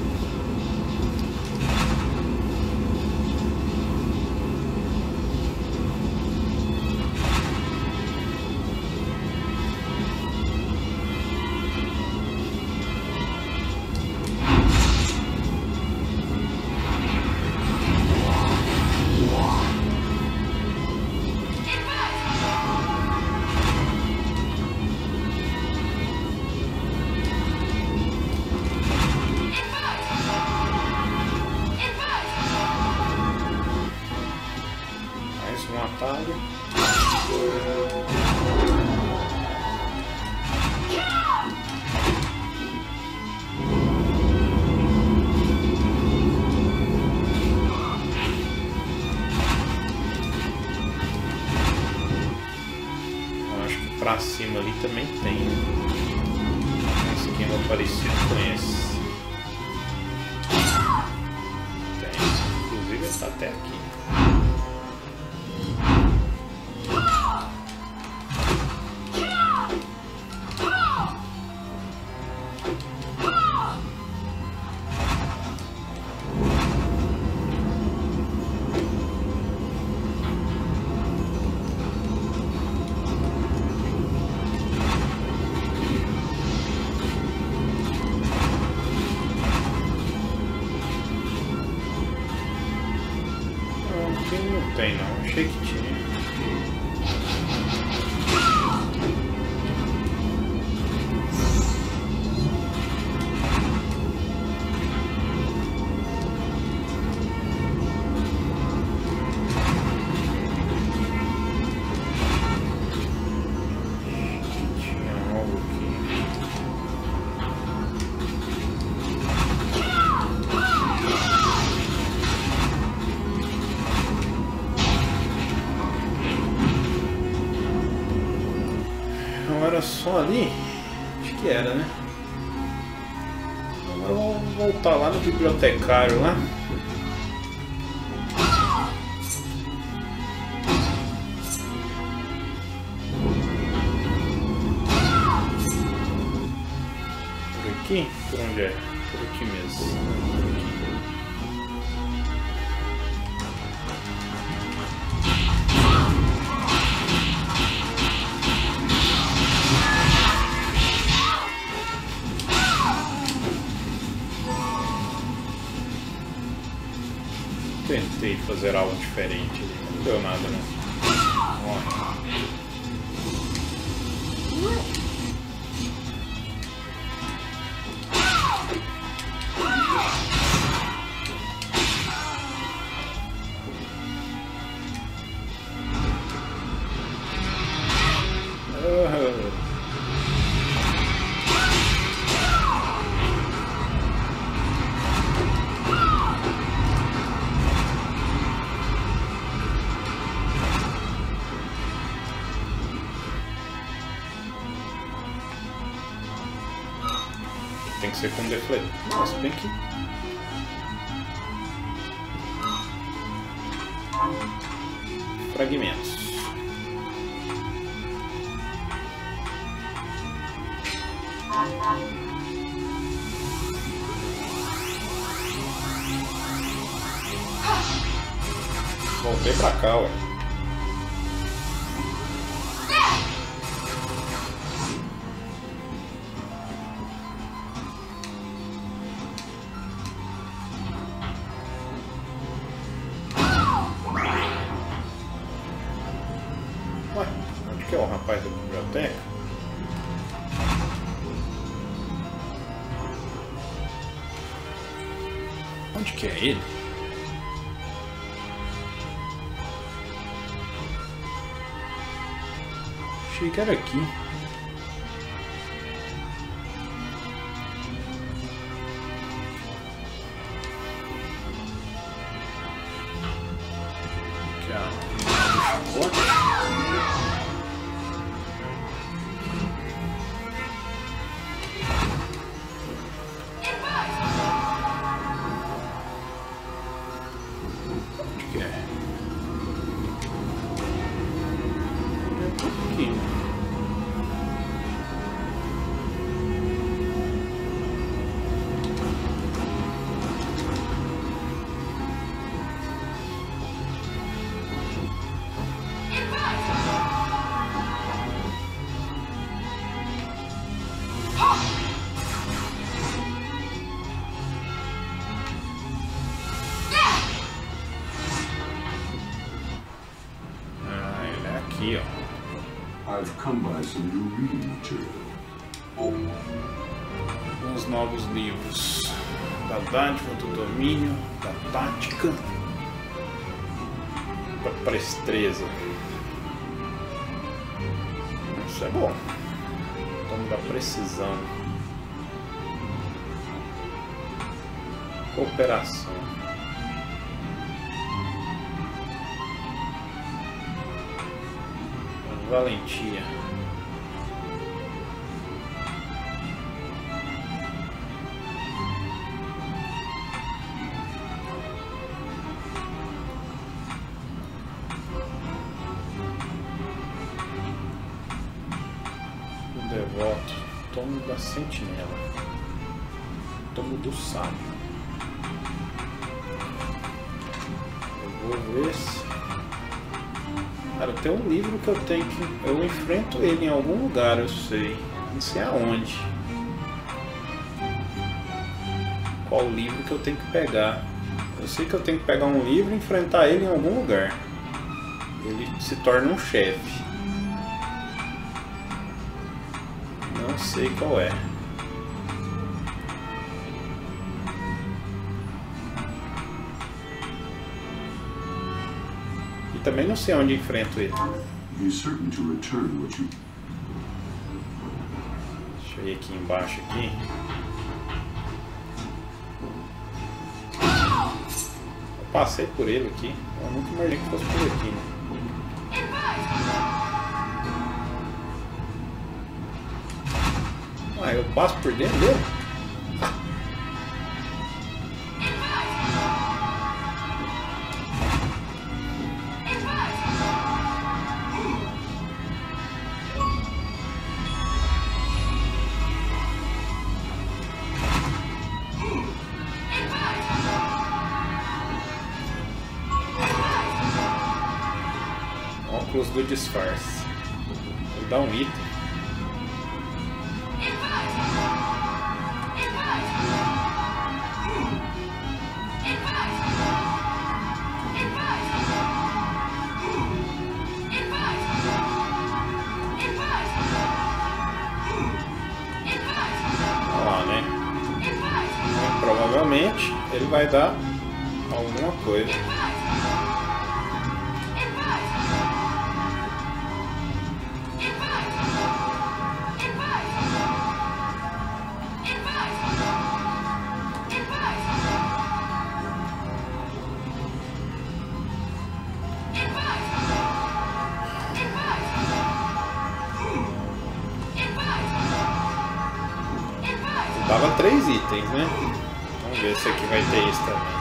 Speaker 6: Mais um atalho. Eu acho que pra cima ali também tem um esquema parecido com esse. Tem, inclusive ele tá até aqui. Não tem não, achei que tinha. Tinha algo aqui. Não era só ali? Acho que era, né? Agora vamos voltar lá no bibliotecário lá. Por aqui? Por onde é? Por aqui mesmo. Por aqui. Tentei fazer algo diferente ali, não deu nada, né? Morre. Tem que ser com defletor. Nossa, bem que... Fragmentos. Voltei pra cá, ué.
Speaker 1: aqui, ó, o rapaz da biblioteca. Onde que é ele? Achei que era aqui. Aqui, ó. Onde que é? Aqui. Ah, ele é aqui, ó.
Speaker 5: I've come by some new reading material.
Speaker 1: Alguns novos livros da dádiva, do domínio, da tática, da prestreza. Isso é bom. Tomo da precisão. Cooperação. Valentia. O devoto. Tomo da sentinela. Tomo do sábio. Eu vou ver se... Cara, tem um livro que eu tenho que... Eu enfrento ele em algum lugar, eu sei. Não sei aonde. Qual livro que eu tenho que pegar. Eu sei que eu tenho que pegar um livro e enfrentar ele em algum lugar. Ele se torna um chefe. Não sei qual é. Também não sei onde enfrento ele.
Speaker 5: Be certain to return what you...
Speaker 1: Deixa eu ir aqui embaixo aqui. Eu passei por ele aqui. Eu nunca imaginei que fosse por aqui, né? Ah, eu passo por dentro dele? Óculos do disfarce. Vou dar um item. Olha lá, né? Provavelmente ele vai dar alguma coisa. Dava 3 itens, né? Vamos ver se aqui vai ter isso também.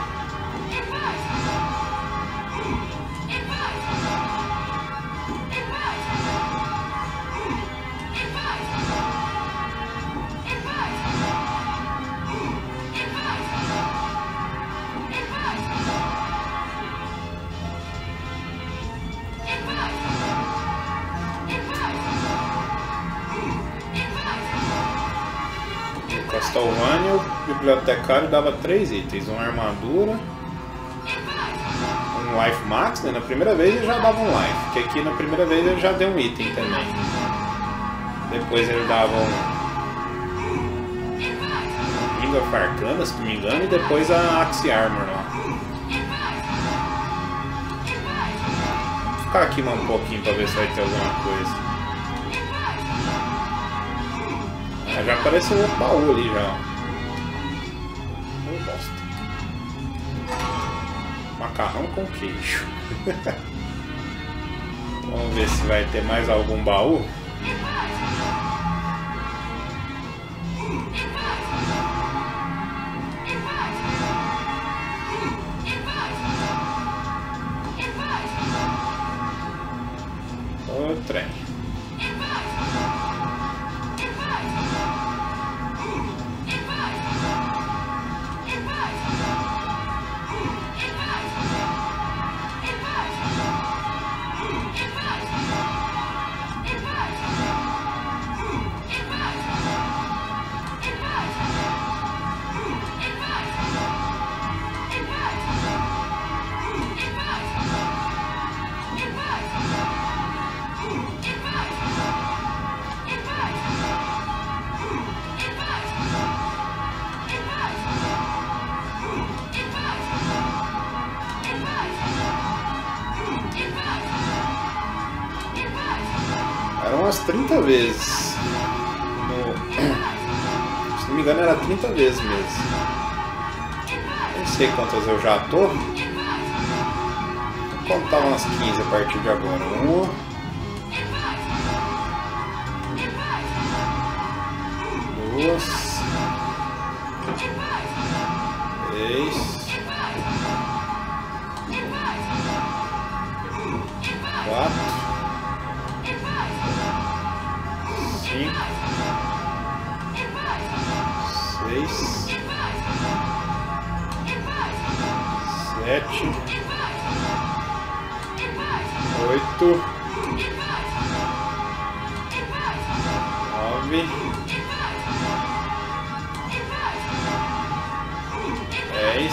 Speaker 1: Castlevania, o bibliotecário dava 3 itens, uma armadura, um no Life Max, né? Na primeira vez ele já dava um life, que aqui na primeira vez ele já deu um item também. Depois ele dava um Ring of Arcana, se não me engano, e depois a Axe Armor lá. Vou ficar aqui mais um pouquinho pra ver se vai ter alguma coisa. Ah, já apareceu outro baú ali já. Oh, bosta. Macarrão com queijo. Vamos ver se vai ter mais algum baú. O trem. Eram umas 30 vezes. Se não me engano era 30 vezes mesmo. Nem sei quantas eu já tô. Vou contar umas 15 a partir de agora. 1, 2, 3, 4, 5, 6, 7, 8, 9, 10,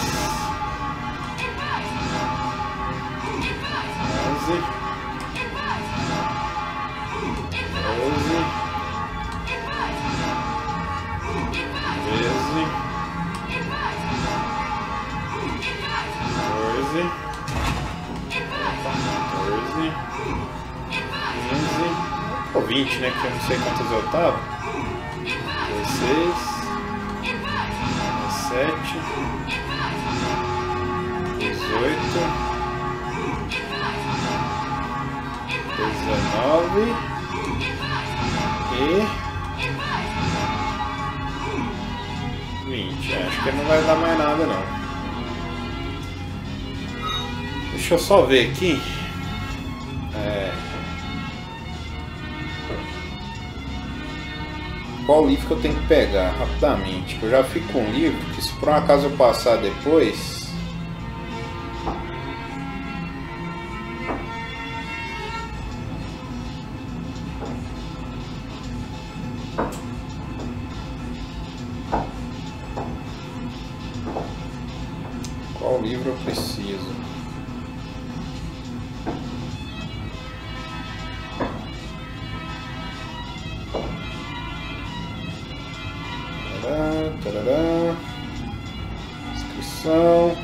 Speaker 1: 11, 12, 13, 14, 15, ou 20, né? Que eu não sei quantas eu tava. 16, 17, 18, 19 e 20. Acho que não vai dar mais nada não. Deixa eu só ver aqui. Qual livro que eu tenho que pegar rapidamente? Eu já fico com um livro que, se por um acaso eu passar depois, qual livro eu preciso? Tarará. Inscrição.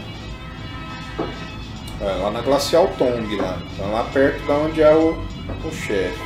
Speaker 1: Lá na Glacial Tong, lá. Tá lá perto da onde é o chefe.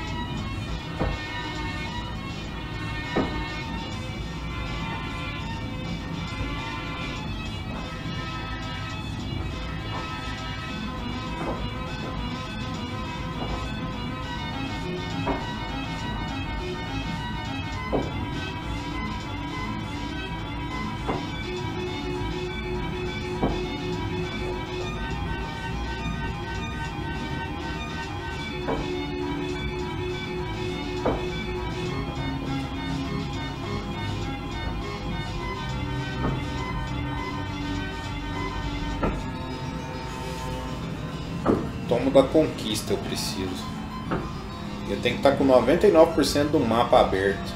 Speaker 1: Tomo da conquista eu preciso. Eu tenho que estar com 99% do mapa aberto.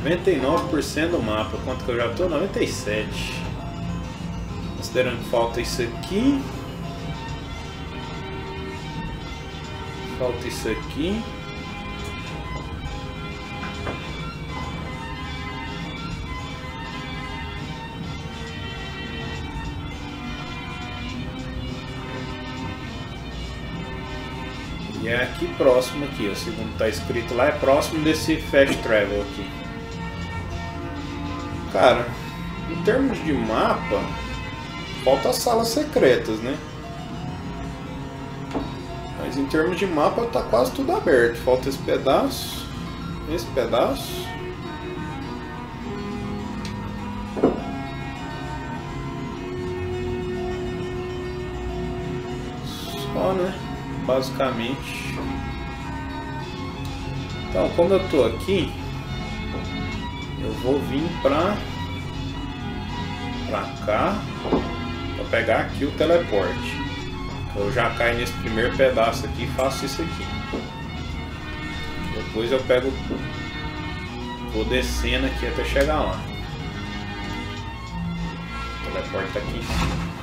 Speaker 1: 99% do mapa. Quanto que eu já tô? 97%. Considerando que falta isso aqui. Falta isso aqui. E é aqui próximo aqui, ó, segundo tá escrito lá, é próximo desse fast travel aqui. Cara, em termos de mapa, falta as salas secretas, né? Mas em termos de mapa tá quase tudo aberto. Falta esse pedaço, esse pedaço. Só, né? Basicamente. Então, como eu tô aqui, eu vou vir pra cá pra pegar aqui o teleporte. Eu já caio nesse primeiro pedaço aqui e faço isso aqui. Depois eu pego, vou descendo aqui até chegar lá. O teleporte tá aqui em cima.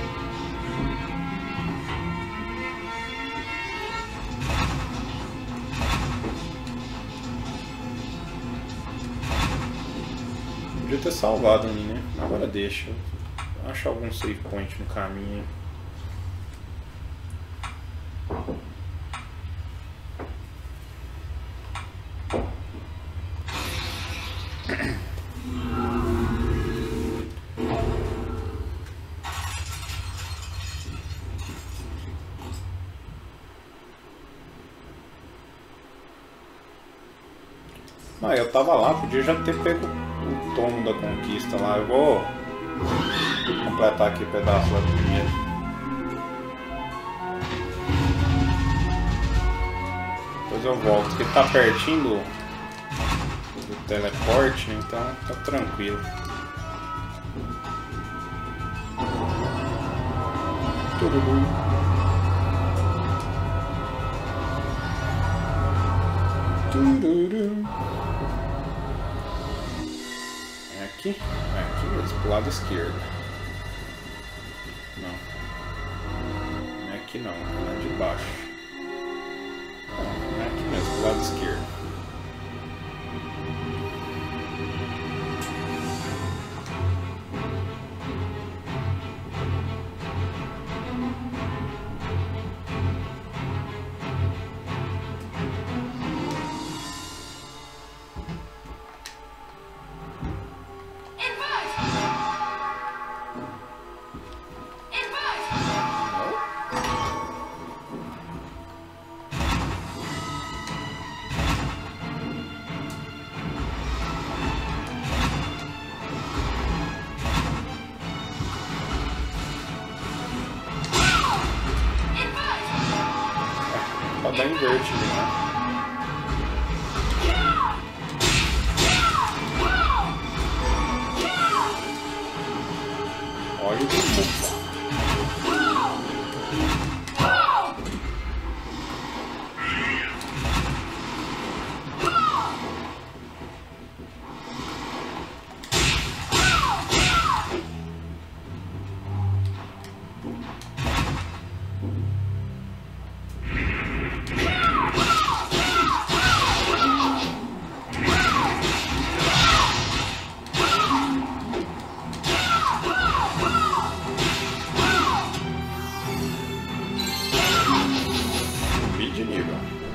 Speaker 1: Podia ter salvado ali, né? Agora deixa. Acho algum save point no caminho. Ah, eu tava lá, podia já ter pego o tomo da conquista lá. Eu vou completar aqui o pedaço lá primeiro. Depois eu volto, porque tá pertinho do teleporte, então tá tranquilo. Tudo bom. É aqui? É aqui mesmo, pro lado esquerdo. Não. Não é aqui não, é lá de baixo. Não, é aqui mesmo, pro lado esquerdo. Dá inverte, né? Olha o que de nível.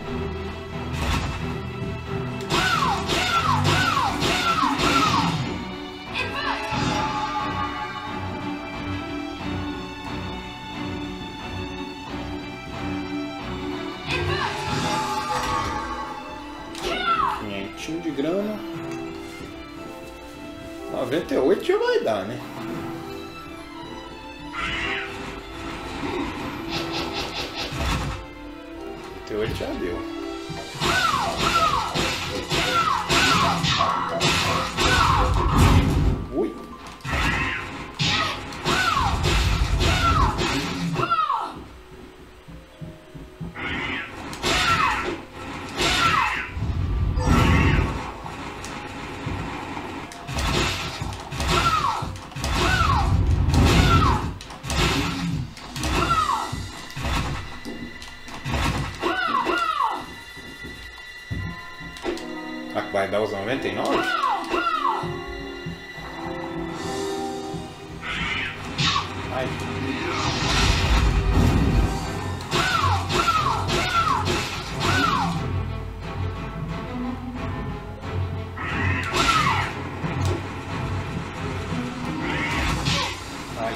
Speaker 1: Quinhentinho de grana. 98 já vai dar, né? Hoje já deu. Ui.
Speaker 6: Será que vai dar os 99? Ai. Ai.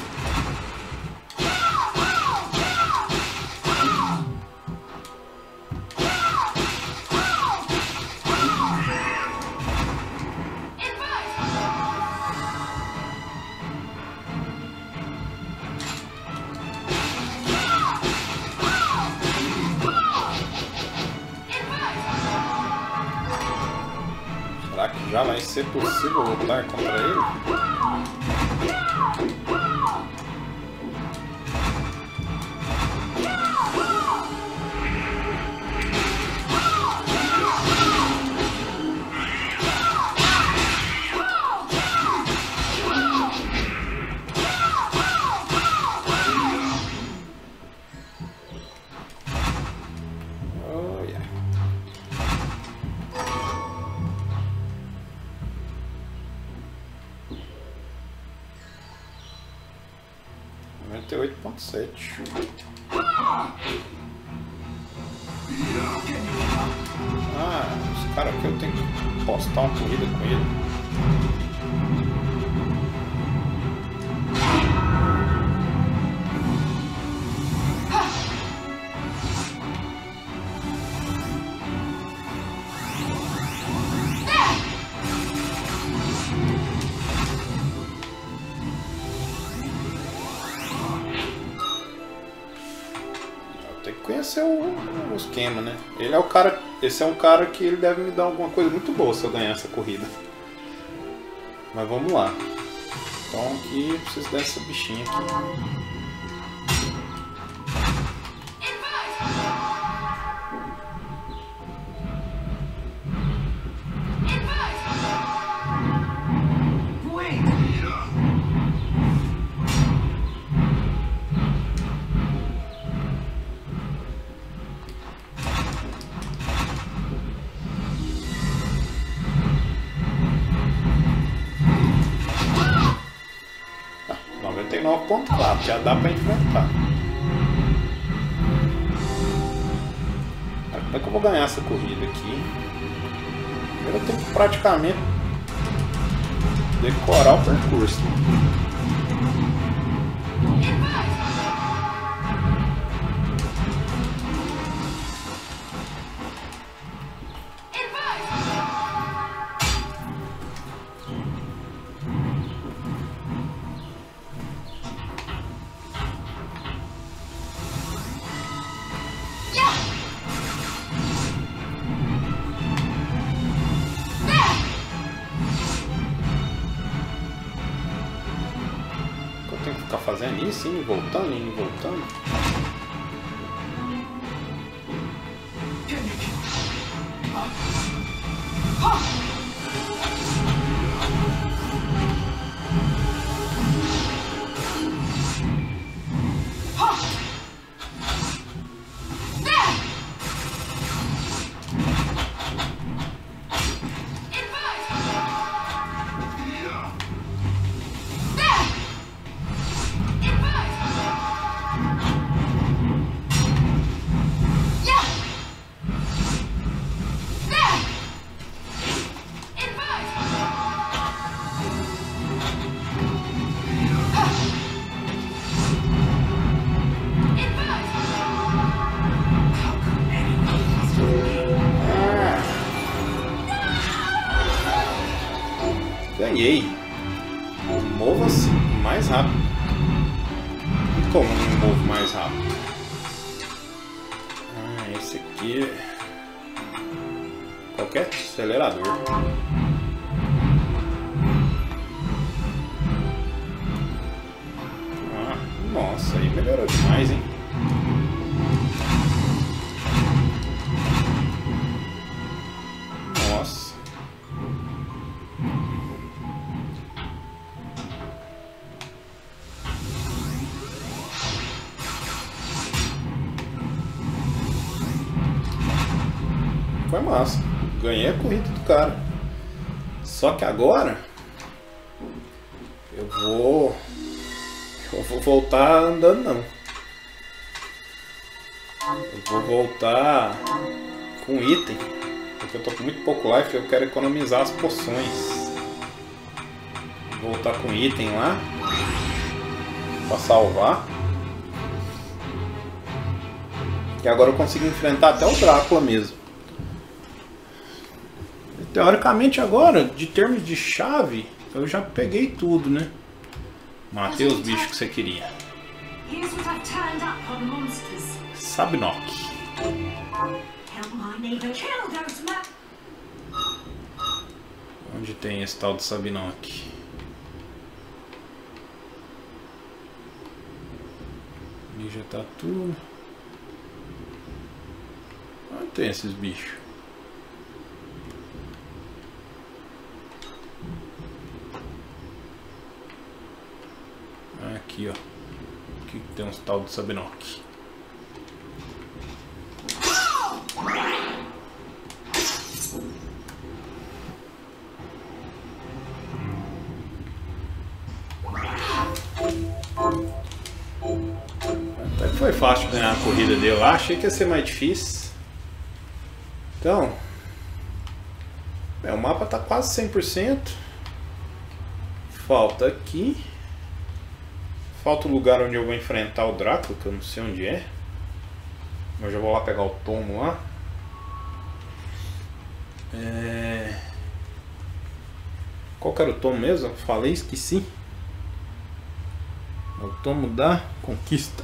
Speaker 6: Será que já vai ser possível lutar contra ele? Oh, yeah. Ah, esse cara aqui eu tenho que postar uma corrida com ele. Conhecer o esquema, né? Ele é o cara. Esse é um cara que ele deve me dar alguma coisa muito boa se eu ganhar essa corrida. Mas vamos lá. Então aqui eu preciso dessa bichinha aqui. .4, já dá pra enfrentar. Como é que eu vou ganhar essa corrida aqui? Eu tenho que praticamente decorar o percurso. Fazendo isso, indo e voltando, indo e voltando. Ganhei. Mova-se mais rápido. E como eu me movo mais rápido? Ah, esse aqui. Qualquer acelerador. Ah, nossa, aí melhorou demais, hein? Nossa. Foi massa.
Speaker 1: ganhei a corrida do cara. Só que agora eu vou voltar andando não. Eu vou voltar com item, porque eu tô com muito pouco life e eu quero economizar as poções. Vou voltar com item lá pra salvar. E agora eu consigo enfrentar até o Drácula mesmo. Teoricamente agora, de termos de chave, eu já peguei tudo, né? Matei os bichos que você queria.
Speaker 2: Here's what I've turned up on monsters.
Speaker 1: Sabinock.
Speaker 2: Help my neighbor kill those
Speaker 1: Onde tem esse tal de Sabinock? Ali já tá tudo. Onde tem esses bichos? Aqui, ó. Aqui tem uns tal de Sabinock. Até que foi fácil ganhar a corrida dele lá. Achei que ia ser mais difícil. Então, o mapa tá quase 100%. Falta aqui. Falta o lugar onde eu vou enfrentar o Drácula, que eu não sei onde é. Eu já vou lá pegar o tomo lá. Qual que era o tomo mesmo? Eu falei, esqueci. É o tomo da conquista.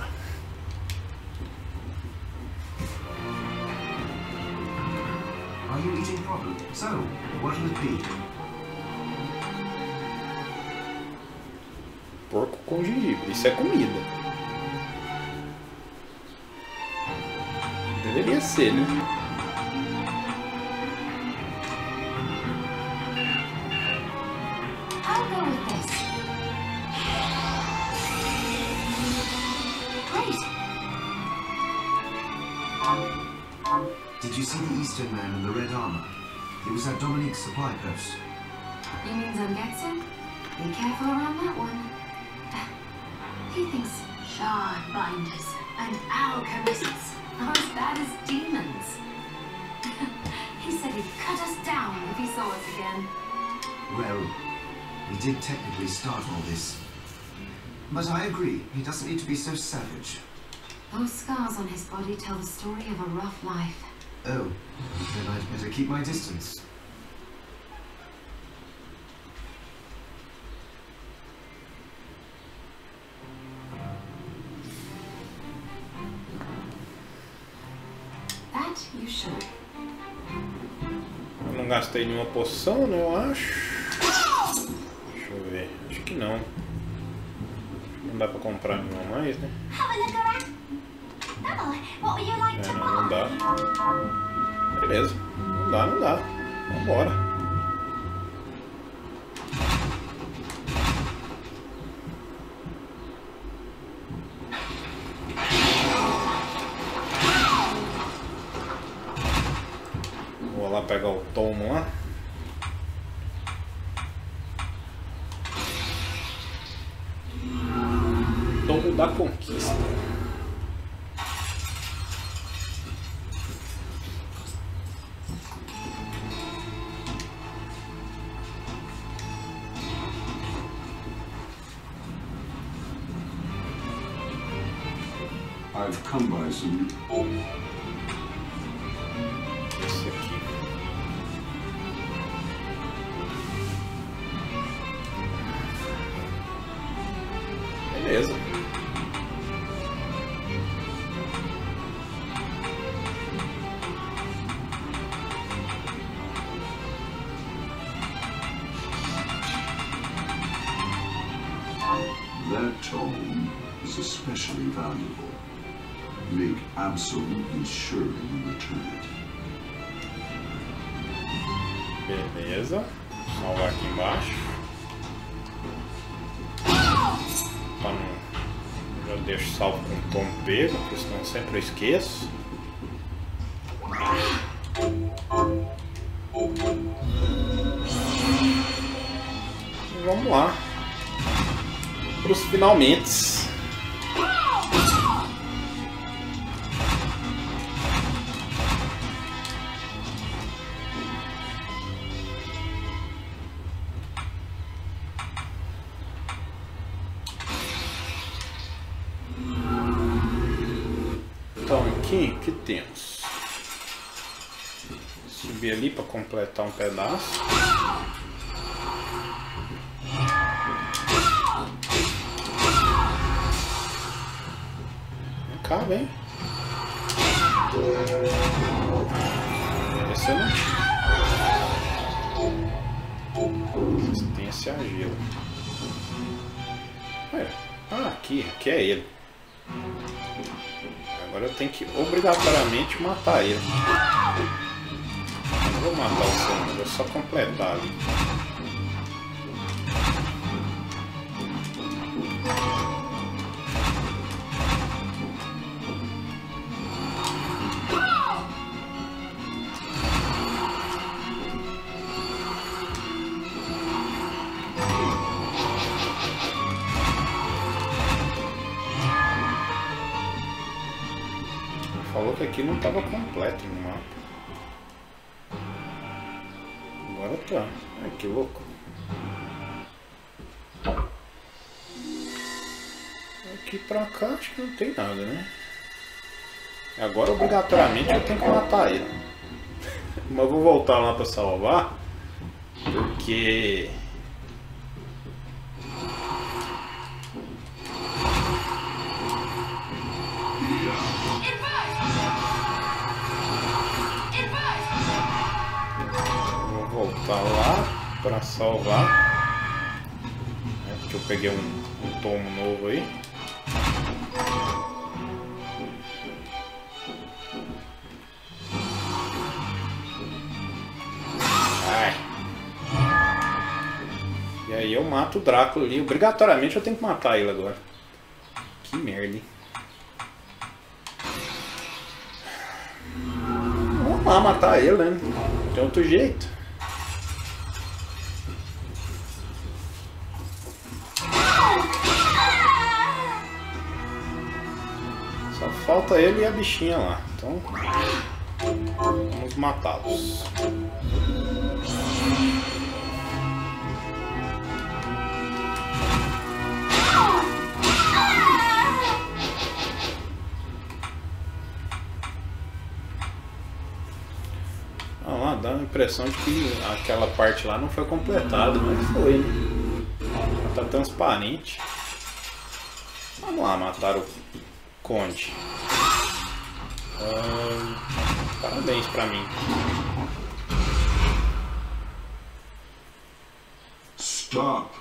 Speaker 3: Are you eating properly? So, what will it be?
Speaker 1: Porco com gengibre. Isso é comida. Deveria ser, né?
Speaker 2: I'll go with this. Great.
Speaker 3: Did you see the Eastern man in the red armor? It was at Dominique's supply post.
Speaker 2: You mean Zangetsu? Be careful around that one. He thinks shard binders and alchemists are as bad as demons. He said he'd cut us down if he saw us again.
Speaker 3: Well, we did technically start all this. But I agree, he doesn't need to be so savage.
Speaker 2: Those scars on his body tell the story of a rough life.
Speaker 3: Oh, then I'd better keep my distance.
Speaker 2: That you should.
Speaker 1: Eu não gastei nenhuma poção, né? Eu acho. Deixa eu ver. Acho que não. Não dá pra comprar nenhuma mais, né?
Speaker 4: Have a look around. Oh, what would you like to
Speaker 1: Não
Speaker 4: buy?
Speaker 1: dá. Beleza. Não dá. Vambora. Vou lá pegar o tomo lá. Tomo da conquista.
Speaker 5: I've come by some.
Speaker 1: Esse aqui. Beleza.
Speaker 5: That tome is especially valuable. Make absolutely sure you return it.
Speaker 1: Beleza. Salvar aqui embaixo. Pra não... Já deixo salvo com o tom pego, porque senão sempre eu esqueço. E vamos lá. Para os finalmente. Então aqui, o que temos? Subir ali para completar um pedaço. Vem cá, vem. Esse não. Resistência a gelo. Ué, aqui é ele. Agora eu tenho que obrigatoriamente matar ele. Não vou matar o segundo, vou só completar ali. Falou que aqui não estava completo no mapa. Agora tá. Ai, que louco. Aqui pra cá acho que não tem nada, né? Agora obrigatoriamente eu tenho que matar ele. Mas eu vou voltar lá pra salvar. Porque... voltar lá para salvar, porque eu peguei um tomo novo aí. Ai. E aí eu mato o Drácula ali, obrigatoriamente eu tenho que matar ele agora. Que merda, hein? Vamos lá matar ele, né? Não tem outro jeito. Falta ele e a bichinha lá, então vamos matá-los. Lá dá a impressão de que aquela parte lá não foi completada, mas foi, né? Tá transparente. Vamos lá matar o Conde. Parabéns pra mim.
Speaker 5: Stop.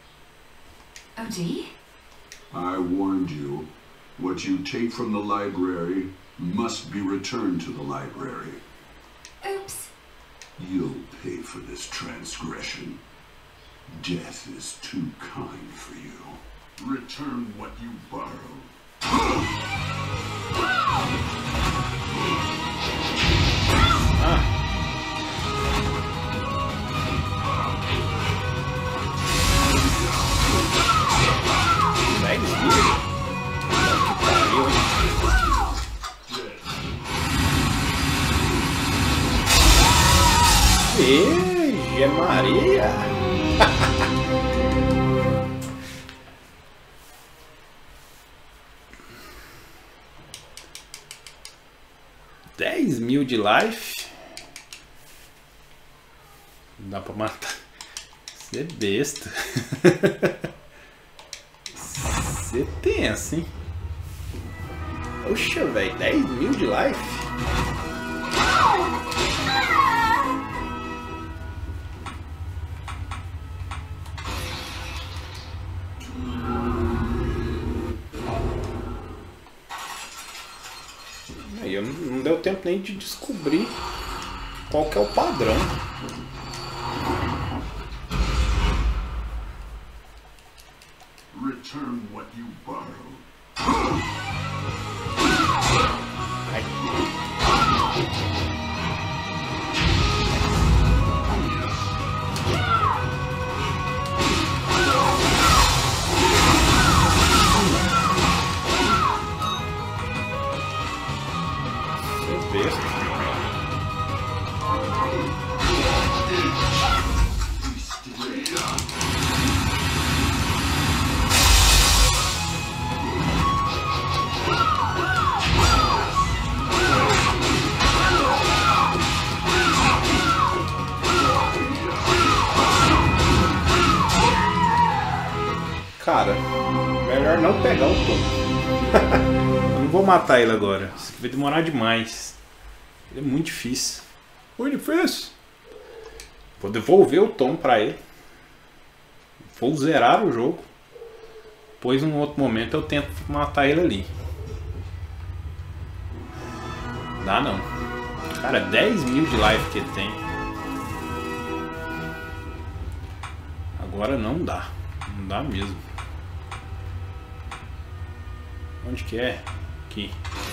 Speaker 2: OD?
Speaker 5: I warned you. What you take from the library must be returned to the library.
Speaker 2: Oops.
Speaker 5: You'll pay for this transgression. Death is too kind for you. Return what you borrowed.
Speaker 1: Ave Maria! 10.000 de life. Não dá pra matar. Você é besta. Você tensa, hein? Oxa, velho, 10.000 de life? Aí não deu tempo nem de descobrir qual que é o padrão.
Speaker 5: Return what you borrowed.
Speaker 1: besta. Cara, melhor não pegar o Tom. Eu não vou matar ele agora. Isso vai demorar demais. Ele é muito difícil. Muito difícil. Vou devolver o Tom pra ele. Vou zerar o jogo. Depois, em um outro momento, eu tento matar ele ali. Dá não. Cara, 10 mil de life que ele tem. Agora não dá. Não dá mesmo. Onde que é? Aqui.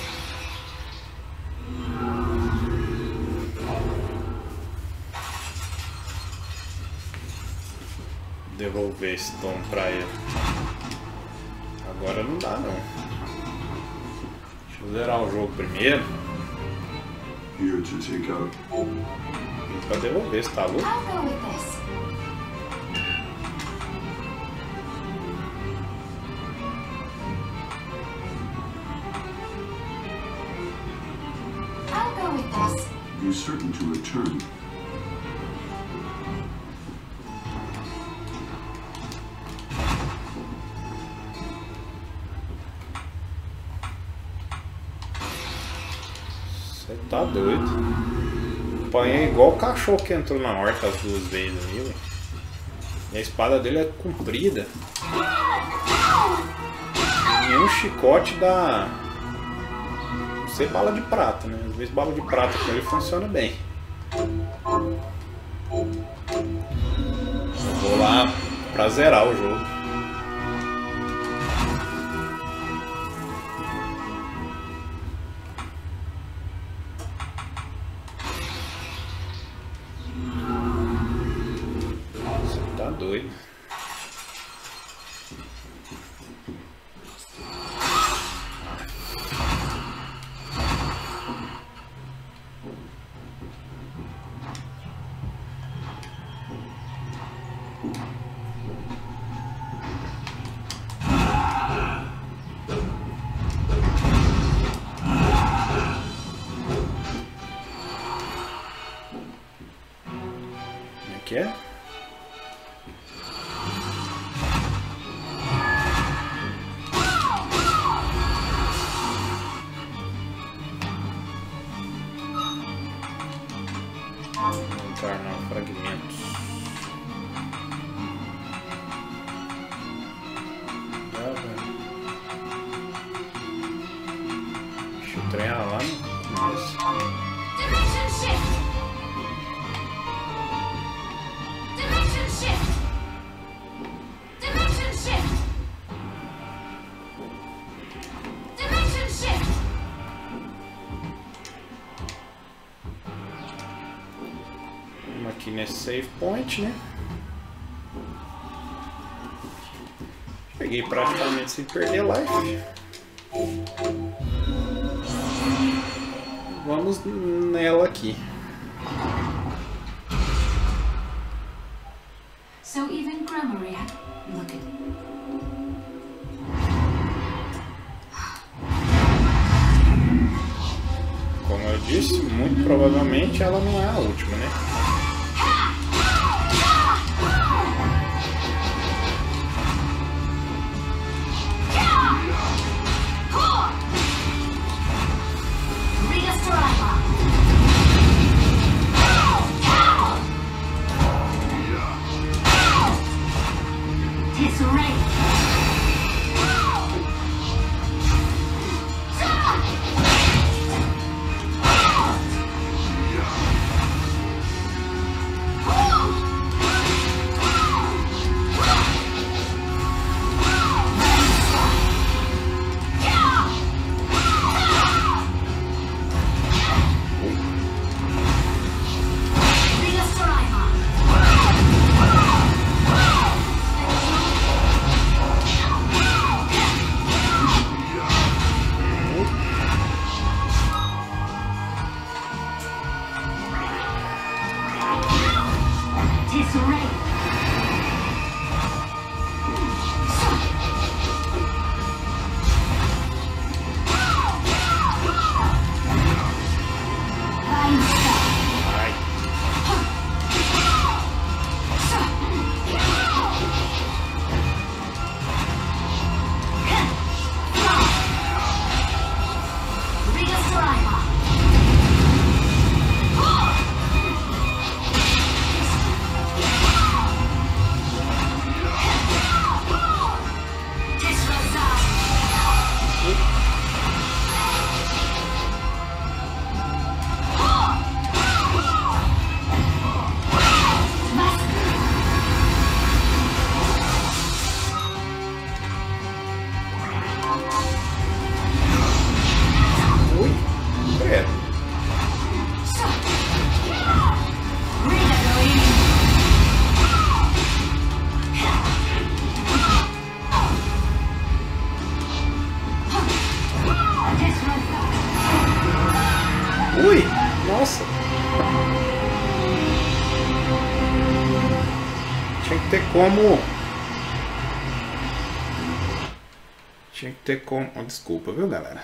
Speaker 1: Devolver esse tom pra ele. Agora não dá não. Deixa eu zerar o jogo primeiro.
Speaker 5: Here to take out.
Speaker 1: Pra devolver, você tá louco?
Speaker 2: I'll go with this. I'll go with this.
Speaker 5: Be certain to return.
Speaker 1: Você tá doido. Apanhei igual o cachorro que entrou na horta as 2 vezes ali, ué. E a espada dele é comprida. Nenhum chicote dá. Não sei, bala de prata, né? Às vezes bala de prata com ele funciona bem. Vou lá pra zerar o jogo. Doido. Como é que é? Encarnar fragmentos. Deixa eu treinar lá no começo.
Speaker 2: Dimension shift. Dimension shift. Dimension shift. Dimension shift.
Speaker 1: Vamos aqui nesse save point, né? Peguei praticamente sem perder life. Vamos nela aqui.
Speaker 2: So even Gramarye, look at
Speaker 1: Como eu disse, muito provavelmente ela não é a última, né? como... Tinha que ter como... Oh, desculpa, viu, galera?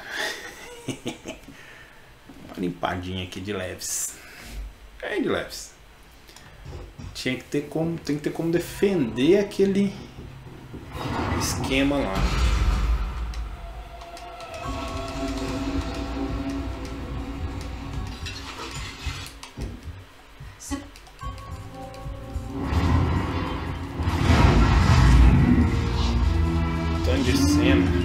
Speaker 1: Uma limpadinha aqui de leves. Bem de leves. Tinha que ter como... Tem que ter como defender aquele esquema lá. Tanto de cena.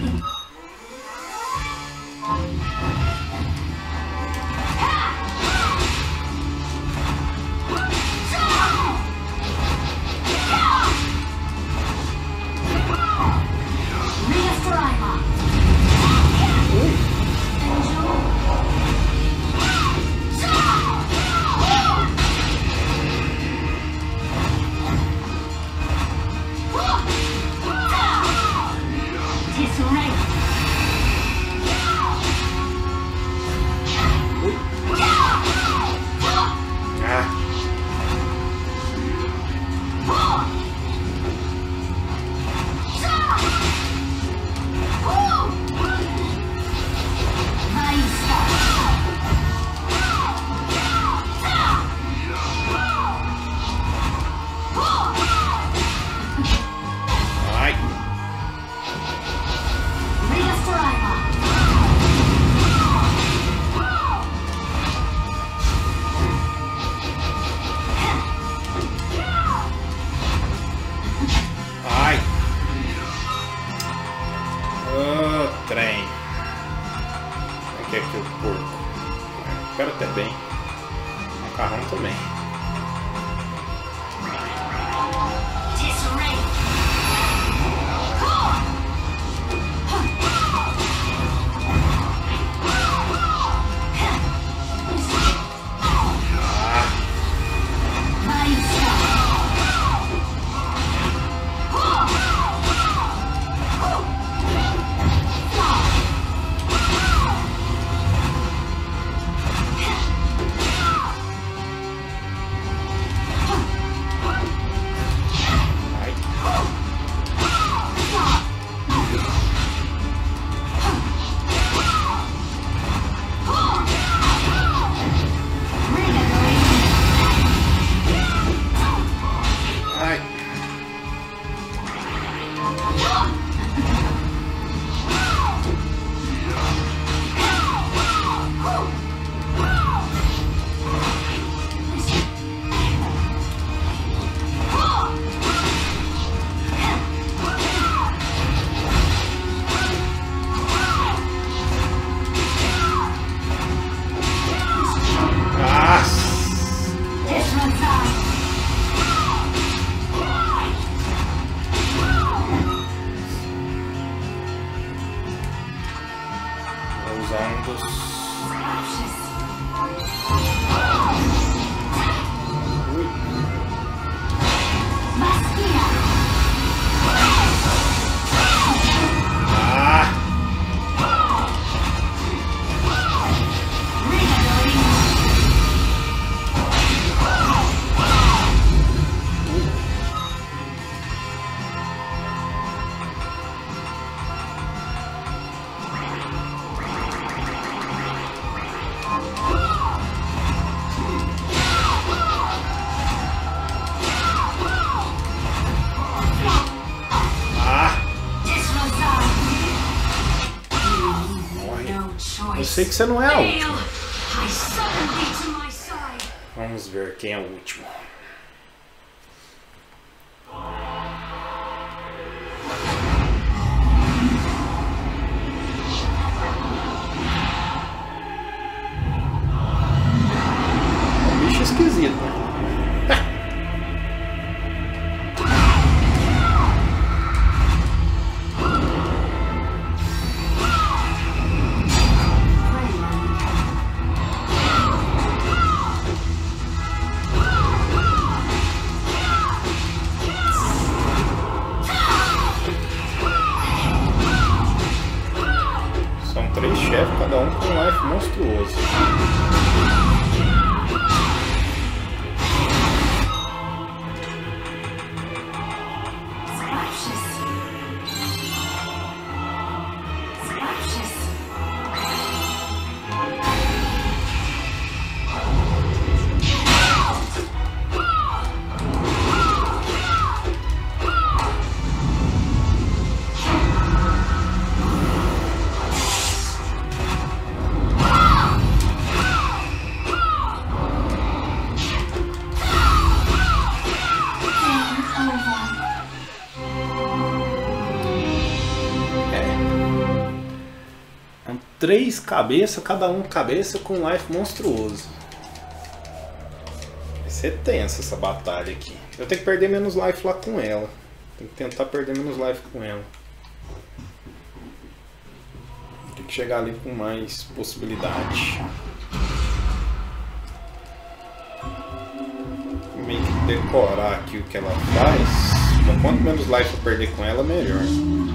Speaker 1: Trem. Como é que é aqui o porco? Espera até bem. O macarrão também. Eu sei que você não é a última. Vamos ver quem é o último. Um bicho esquisito, né? Cada um com um life monstruoso. 3 cabeças, cada um cabeça com um life monstruoso. Vai ser tensa essa batalha aqui. Eu tenho que perder menos life lá com ela. Tem que tentar perder menos life com ela. Tem que chegar ali com mais possibilidade. Meio que decorar aqui o que ela faz. Então, quanto menos life eu perder com ela, melhor.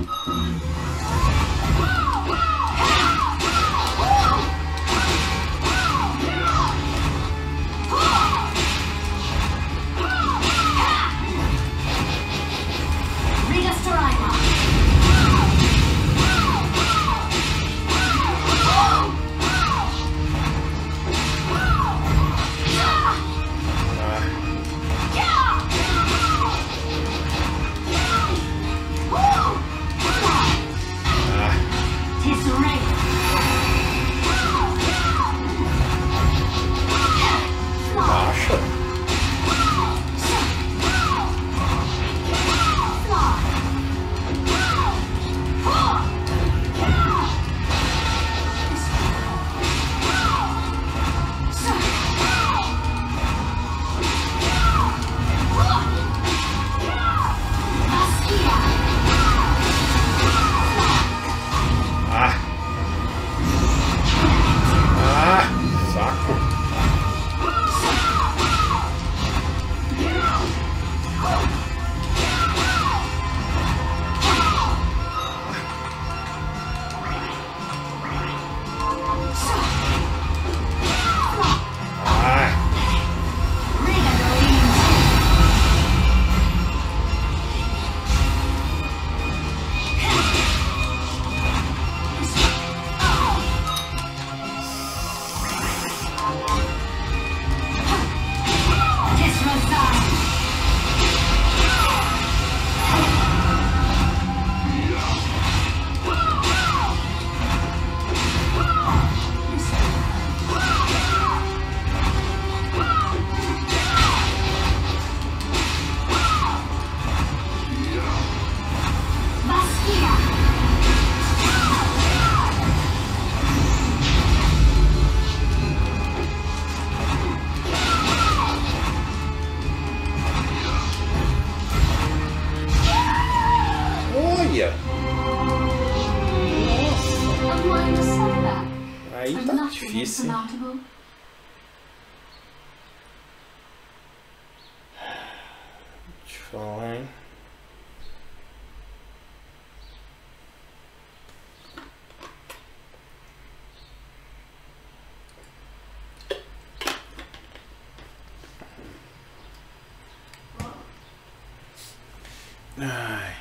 Speaker 1: Aí tá difícil. Deixa eu falar, hein? Ai.